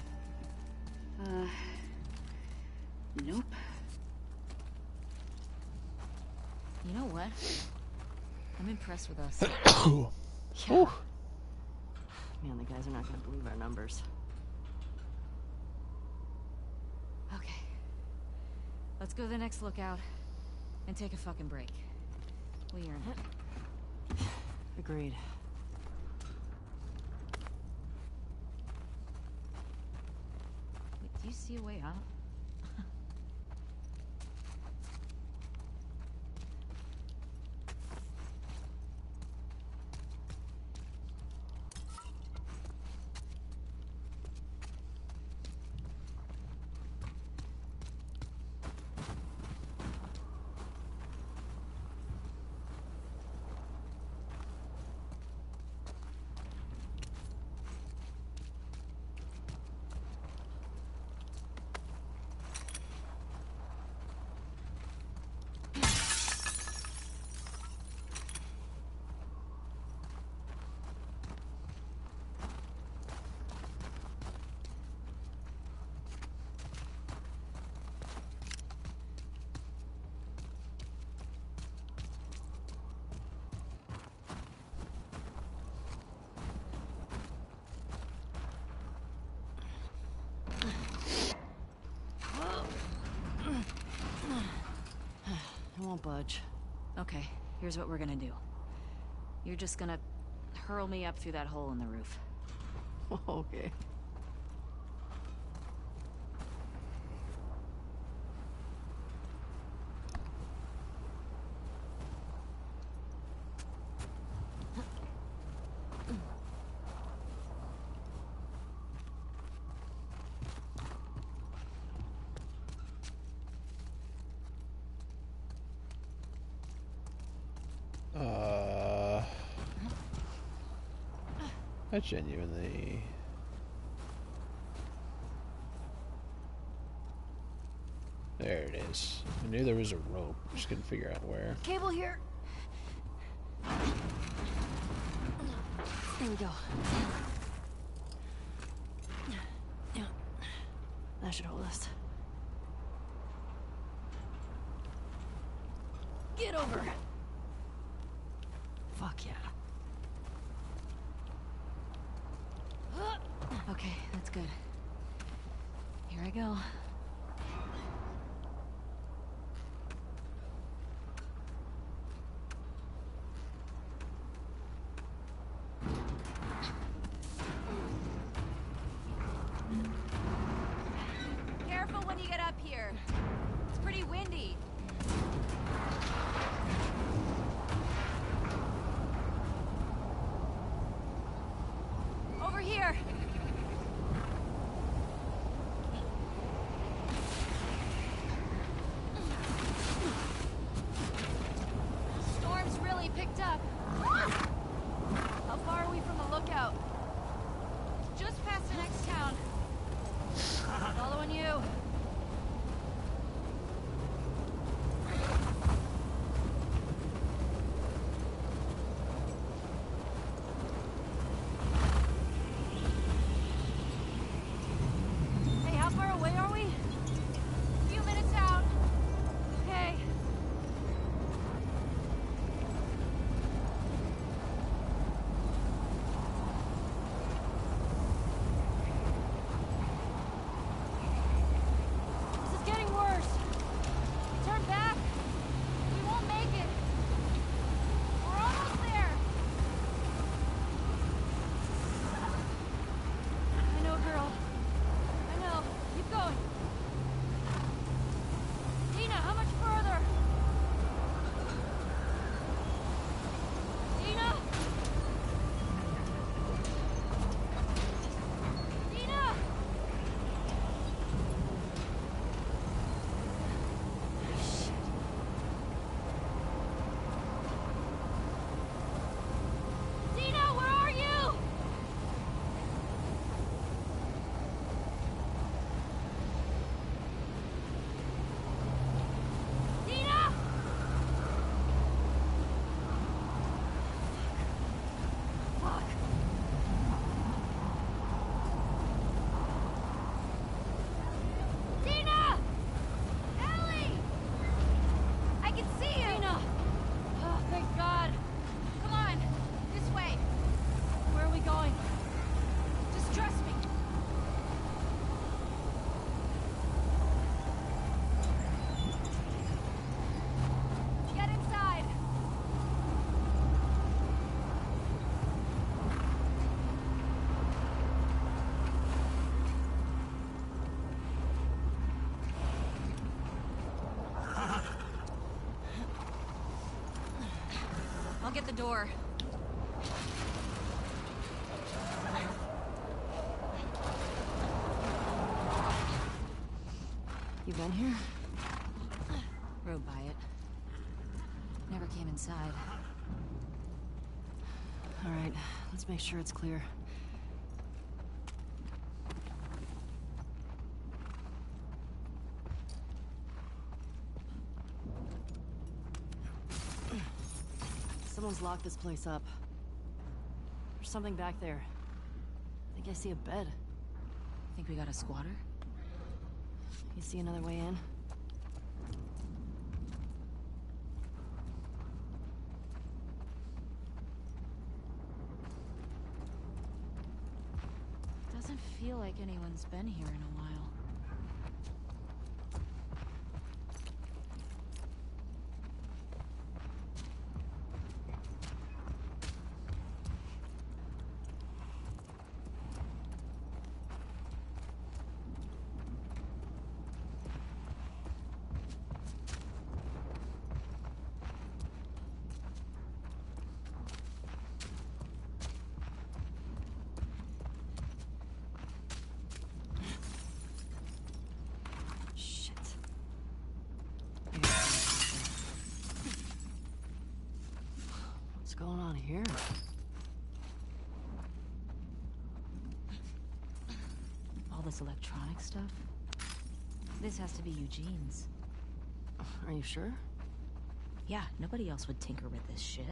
Uh, nope. You know what? I'm impressed with us. Yeah. Man, the guys are not gonna believe our numbers. Okay. Let's go to the next lookout and take a fucking break. We earned it. Agreed. Wait, do you see a way out? I won't budge. Okay, here's what we're gonna do. You're just gonna hurl me up through that hole in the roof. Okay. Uh, I genuinely. There it is. I knew there was a rope. Just couldn't figure out where. Cable here. There we go. Yeah. That should hold us. Get over. Fuck yeah. Okay, that's good. Here I go. Careful when you get up here. It's pretty windy. Over here. Storm's really picked up. How far are we from the lookout? Just past the next town. Following you. Hey, how far away are we? A few minutes out. Okay. This is getting worse. Turn back. We won't make it. We're almost there. I know, girl. I know. Keep going. Dina, how much further? Dina? Dina? Dina, where are you? Dina? Fuck. Dina! Ellie! I can see you! Dina! Oh, thank God. Come on, this way. Where are we going? Just trust me. Get inside. I'll get the door. You been here? Rode by it. Never came inside. All right, let's make sure it's clear. Someone's locked this place up. There's something back there. I think I see a bed. Think we got a squatter? You see another way in? Doesn't feel like anyone's been here in a while. going on here? All this electronic stuff? This has to be Eugene's. Are you sure? Yeah, nobody else would tinker with this shit.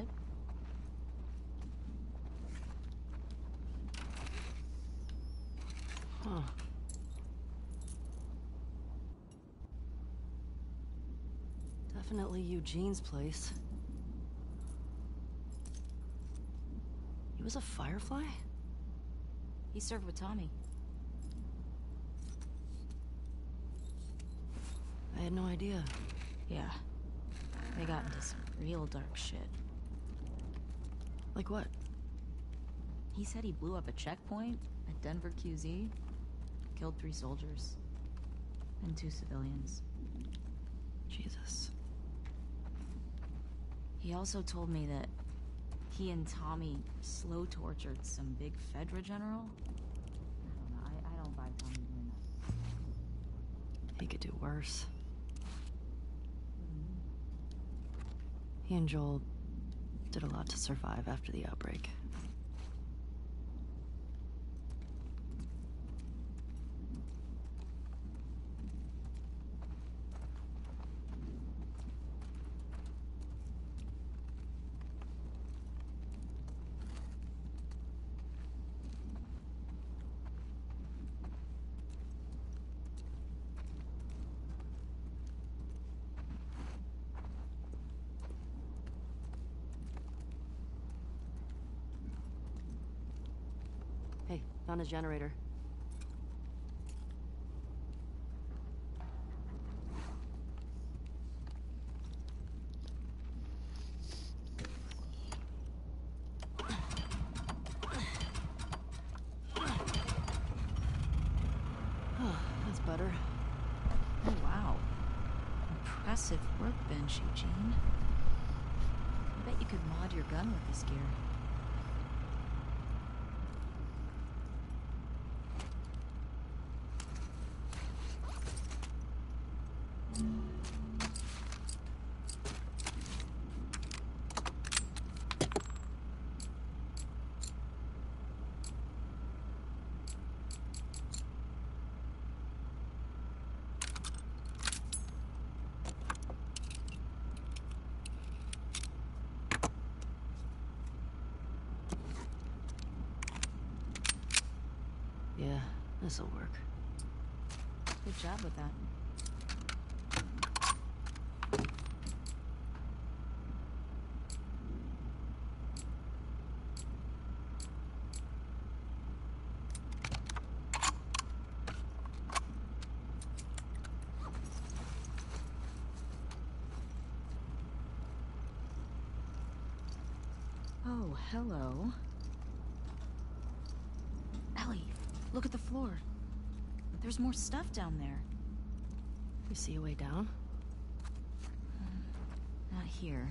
Huh. Definitely Eugene's place. He was a Firefly? He served with Tommy. I had no idea. Yeah. They got into some real dark shit. Like what? He said he blew up a checkpoint at Denver Q Z, killed three soldiers, and two civilians. Jesus. He also told me that he and Tommy slow tortured some big Fedra general. I don't know. I, I don't buy Tommy doing that. He could do worse. He and Joel did a lot to survive after the outbreak. Hey, found a generator. That's better. Oh, wow. Impressive workbench, Eugene. I bet you could mod your gun with this gear. Yeah, this'll work. Good job with that. Oh, hello. Ellie, look at the floor. There's more stuff down there. You see a way down? Um, not here.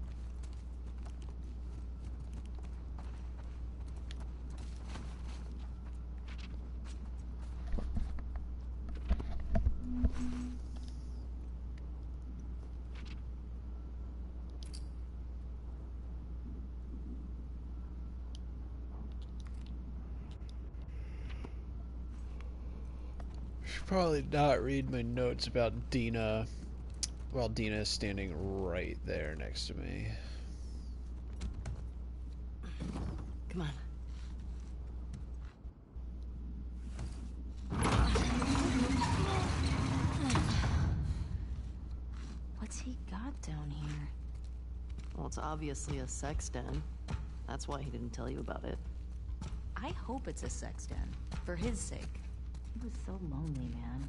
Should probably not read my notes about Dina while Dina is standing right there next to me. Come on. What's he got down here? Well, it's obviously a sex den. That's why he didn't tell you about it. I hope it's a sex den, for his sake. He was so lonely, man.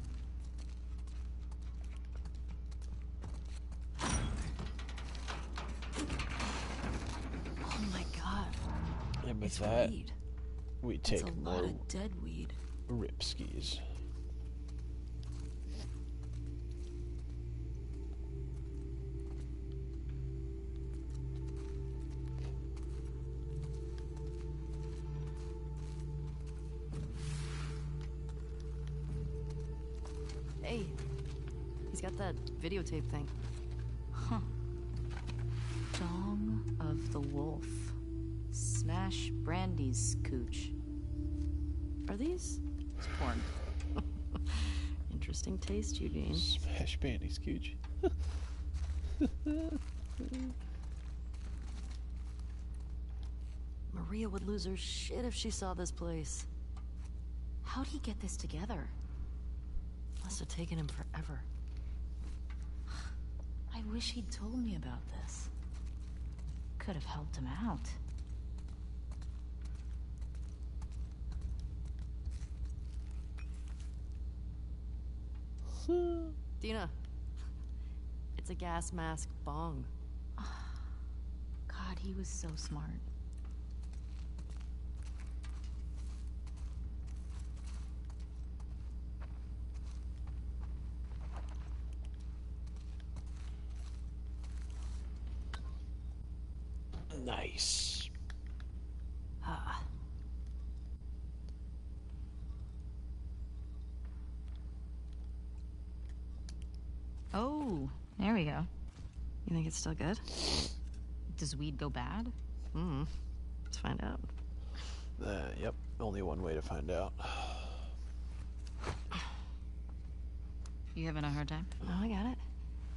Oh my god. And with It's that, weed. we That's take a more lot of dead weed. ripskis. Hey, got that videotape thing. Huh. Dawn of the wolf. Smash Brandy's cooch. Are these? It's porn. Interesting taste, Eugene. Smash Brandy's cooch. Maria would lose her shit if she saw this place. How'd he get this together? Must have taken him forever. I wish he'd told me about this. Could have helped him out. Dina. It's a gas mask bong. God, he was so smart. Nice. Ah. Oh, there we go. You think it's still good? Does weed go bad? Hmm. Let's find out. Uh, yep. Only one way to find out. You having a hard time? No, I got it.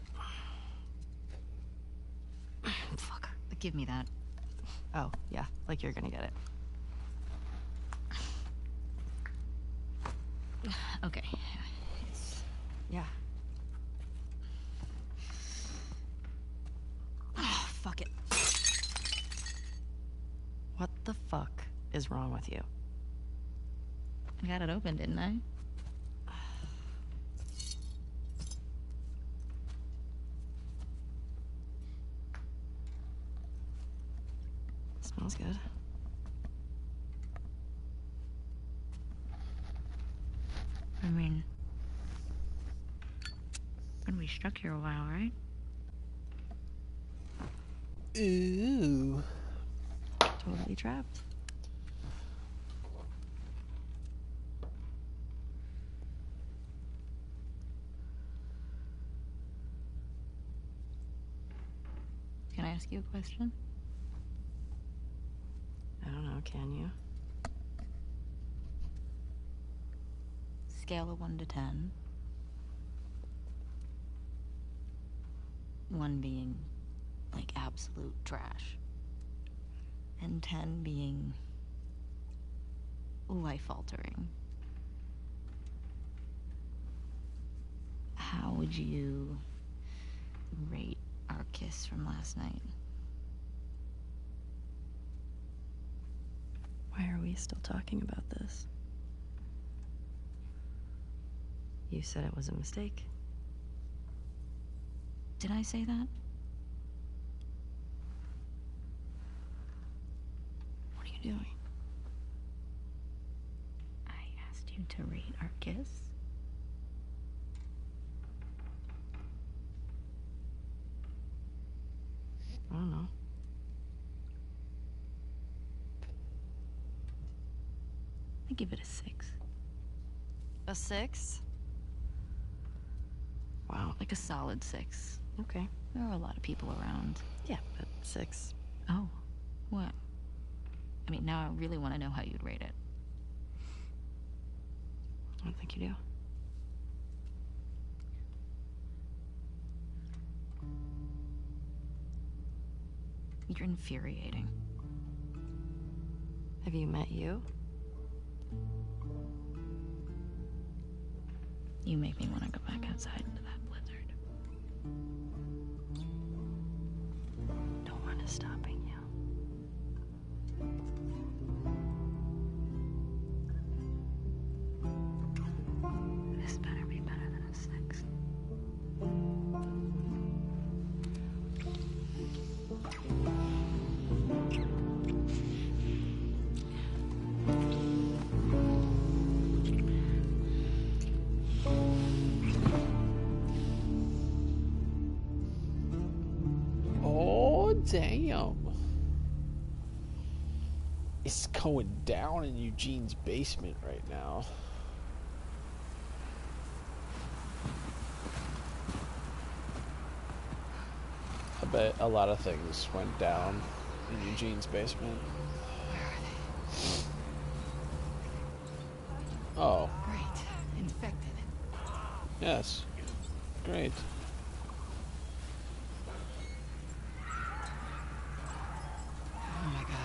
Fuck. Give me that. Oh, yeah. Like you're gonna get it. Okay. It's... Yeah. Oh, fuck it. What the fuck is wrong with you? I got it open, didn't I? Smells good. I mean, been we stuck here a while, right? Ooh. Totally trapped. Can I ask you a question? I don't know, can you? Scale of one to ten. One being, like, absolute trash. And ten being life-altering. How would you rate our kiss from last night? Why are we still talking about this? You said it was a mistake. Did I say that? What are you doing? I asked you to rate our kiss. I don't know. I give it a six. A six? Wow. Like a solid six. Okay. There are a lot of people around. Yeah, but six. Oh. What? I mean, now I really want to know how you'd rate it. I don't think you do. You're infuriating. Have you met you? You make me want to go back outside into that blizzard. No one is stopping you. This better be better than a six. Damn. It's going down in Eugene's basement right now. I bet a lot of things went down in Eugene's basement. Oh. Great. Infected. Yes. Great. Oh my god.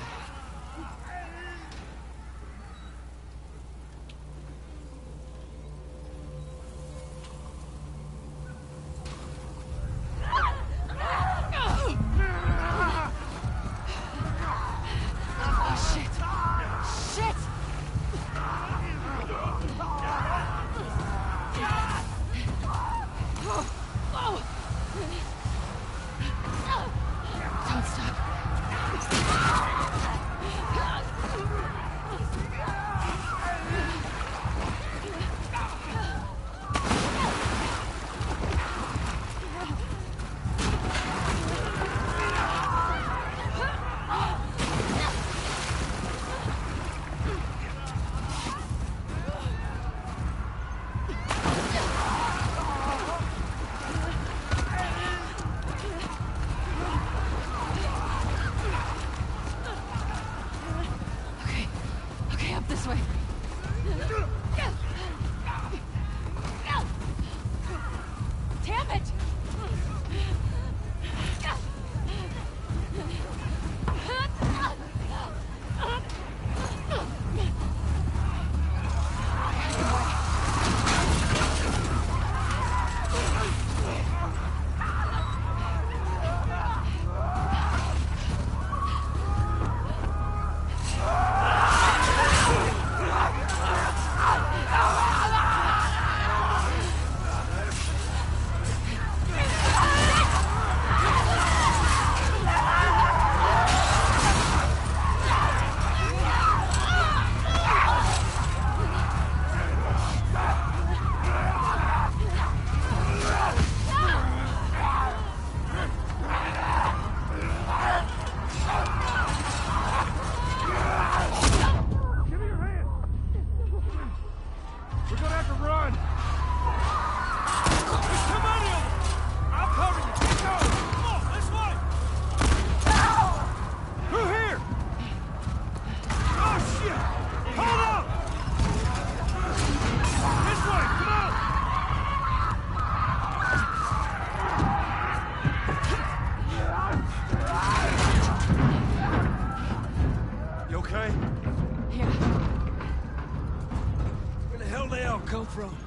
From?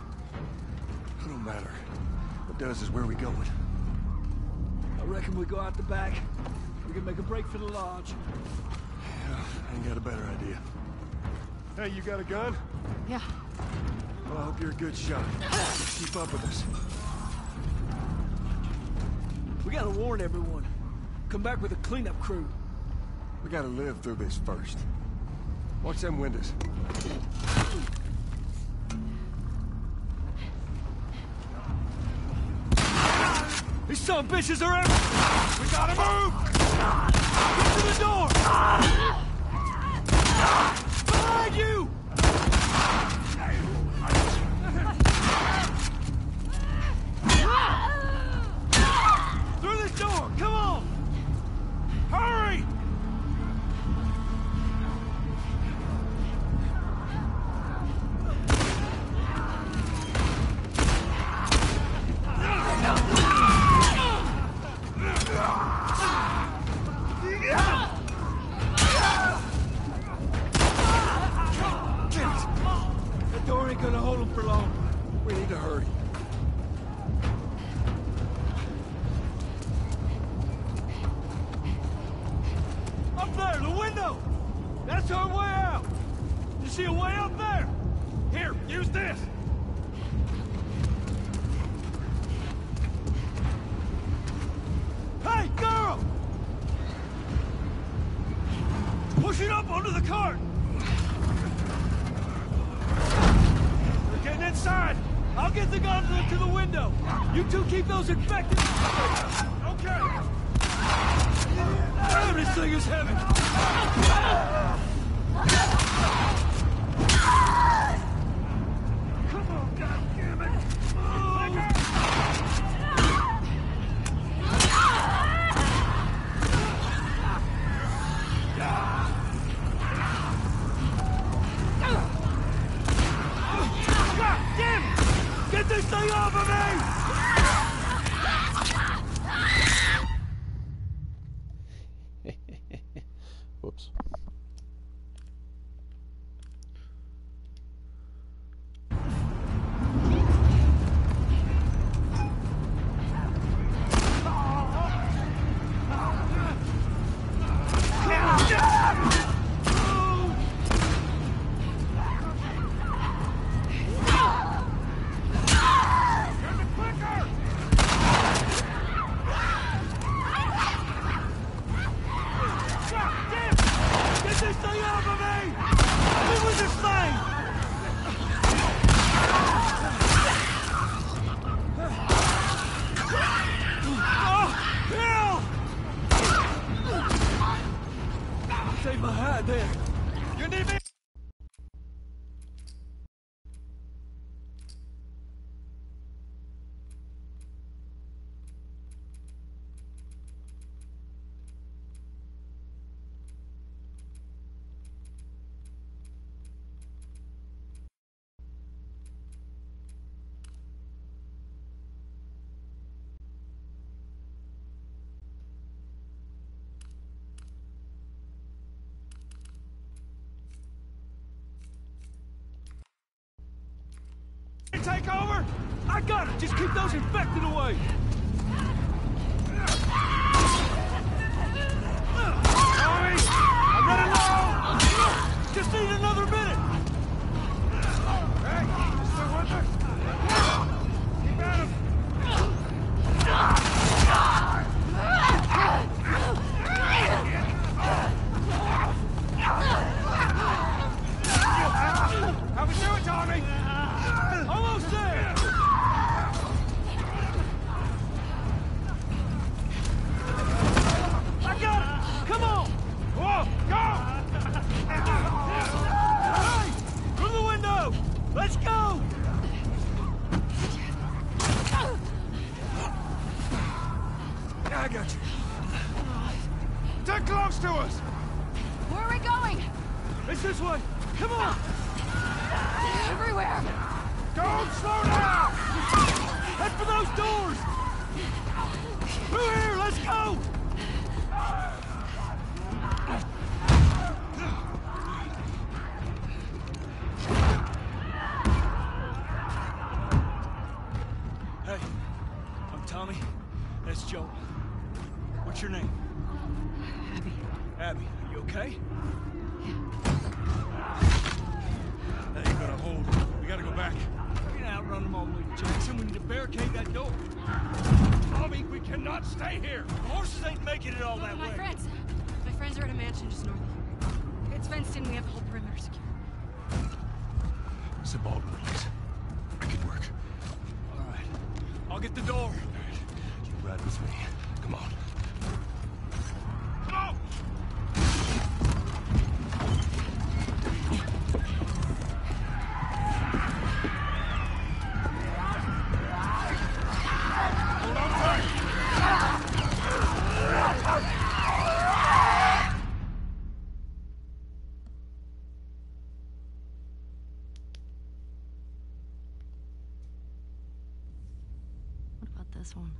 It don't matter. What does is where we going. I reckon we go out the back. We can make a break for the lodge. Yeah, I ain't got a better idea. Hey, you got a gun? Yeah. Well, I hope you're a good shot. Keep up with us. We gotta warn everyone. Come back with a cleanup crew. We gotta live through this first. Watch them windows. These son of bitches are everywhere! We gotta move! Get to the door! Behind you! Through this door! Come on! Hurry! Gonna hold him for long. We need to hurry. Up there, the window! That's our way out! You see a way up there? Here, use this! Hey, girl! Push it up onto the cart! Getting inside! I'll get the gun to the window! You two keep those infected! Okay! Damn, this thing is heavy! Come on, goddammit! right there. You need me? Take over? I got it. Just keep those infected away. Tommy, I'm running low. Just need another minute. Hey, you still with us? Keep at him. How we doing, Tommy? Almost there! I got it! Come on! Whoa, go! Hey! Through the window! Let's go! I got you. They're close to us! Where are we going? It's this way! Come on! Everywhere! Don't slow down! Head for those doors! Through here, let's go! Hey, I'm Tommy. That's Joel. What's your name? Abby. Abby, are you okay? That ain't gonna hold. We gotta go back. We can outrun them all the way to Jackson. We need to barricade that door. Tommy, we cannot stay here. The horses ain't making it all No, that my way. friends. My friends are at a mansion just north of here. It's fenced in. We have the whole perimeter secure. It's a Baldwin place. I could work. All right. I'll get the door. All right. You ride with me. Come on. Go! Hold on tight. What about this one?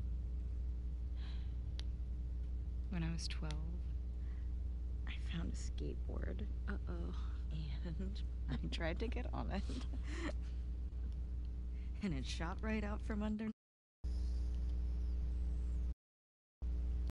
When I was twelve. I found a skateboard. Uh-oh. And I tried to get on it. And it shot right out from under.